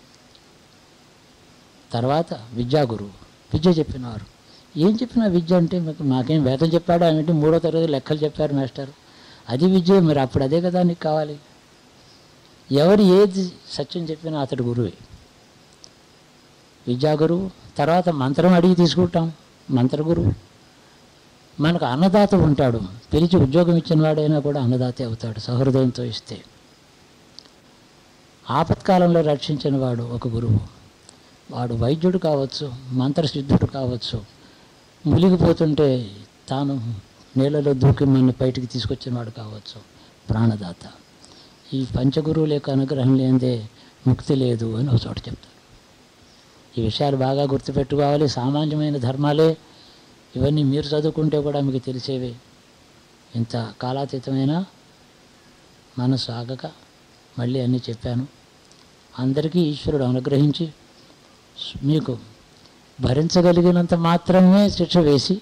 తర్వాత విద్యా గురువు, విద్య చెప్పినవారు. ఏం చెప్పినా విద్య అంటే మాకేం వేదం చెప్పాడు ఏమిటి, 3వ తరగతి లెక్కలు చెప్పారు మాస్టర్, అది విద్య. మరి అప్పుడు అదే కదా నీకు కావాలి. ఎవరు ఏది సత్యం చెప్పినా అతడు గురువే, విద్యా గురువు. తర్వాత మంత్రం అడిగి తీసుకుంటాం, మంత్ర గురువు. మనకు అన్నదాత ఉంటాడు, పిలిచి ఉద్యోగం ఇచ్చిన వాడైనా కూడా అన్నదాతే అవుతాడు సహృదయంతో ఇస్తే. ఆపత్కాలంలో రక్షించిన వాడు ఒక గురువు. వాడు వైద్యుడు కావచ్చు, మంత్రసిద్ధుడు కావచ్చు, మునిగిపోతుంటే తాను నీళ్ళలో దూకి మన బయటికి తీసుకొచ్చిన వాడు కావచ్చు, ప్రాణదాత. ఈ పంచగురువుల యొక్క అనుగ్రహం లేనిదే ముక్తి లేదు అని ఒక చోట చెప్తారు. ఈ విషయాలు బాగా గుర్తుపెట్టుకోవాలి. సామాన్యమైన ధర్మాలే ఇవన్నీ, మీరు చదువుకుంటే కూడా మీకు తెలిసేవే. ఇంత కాలాతీతమైన మనసు ఆగక మళ్ళీ అన్నీ చెప్పాను. అందరికీ ఈశ్వరుడు అనుగ్రహించి మీకు భరించగలిగినంత మాత్రమే శిక్ష వేసి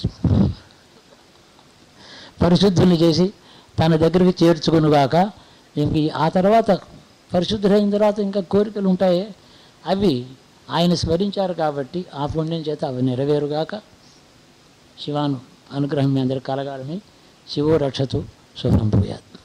పరిశుద్ధుల్ని చేసి తన దగ్గరికి చేర్చుకునుగాక. ఇంక ఆ తర్వాత పరిశుద్ధులైన తర్వాత ఇంకా కోరికలు ఉంటాయి, అవి ఆయన స్మరించారు కాబట్టి ఆ పుణ్యం చేత అవి నెరవేరుగాక. శివాను అనుగ్రహం మీ అందరికి కలగాలని. శివో రక్షతు శుభం భూయాత్.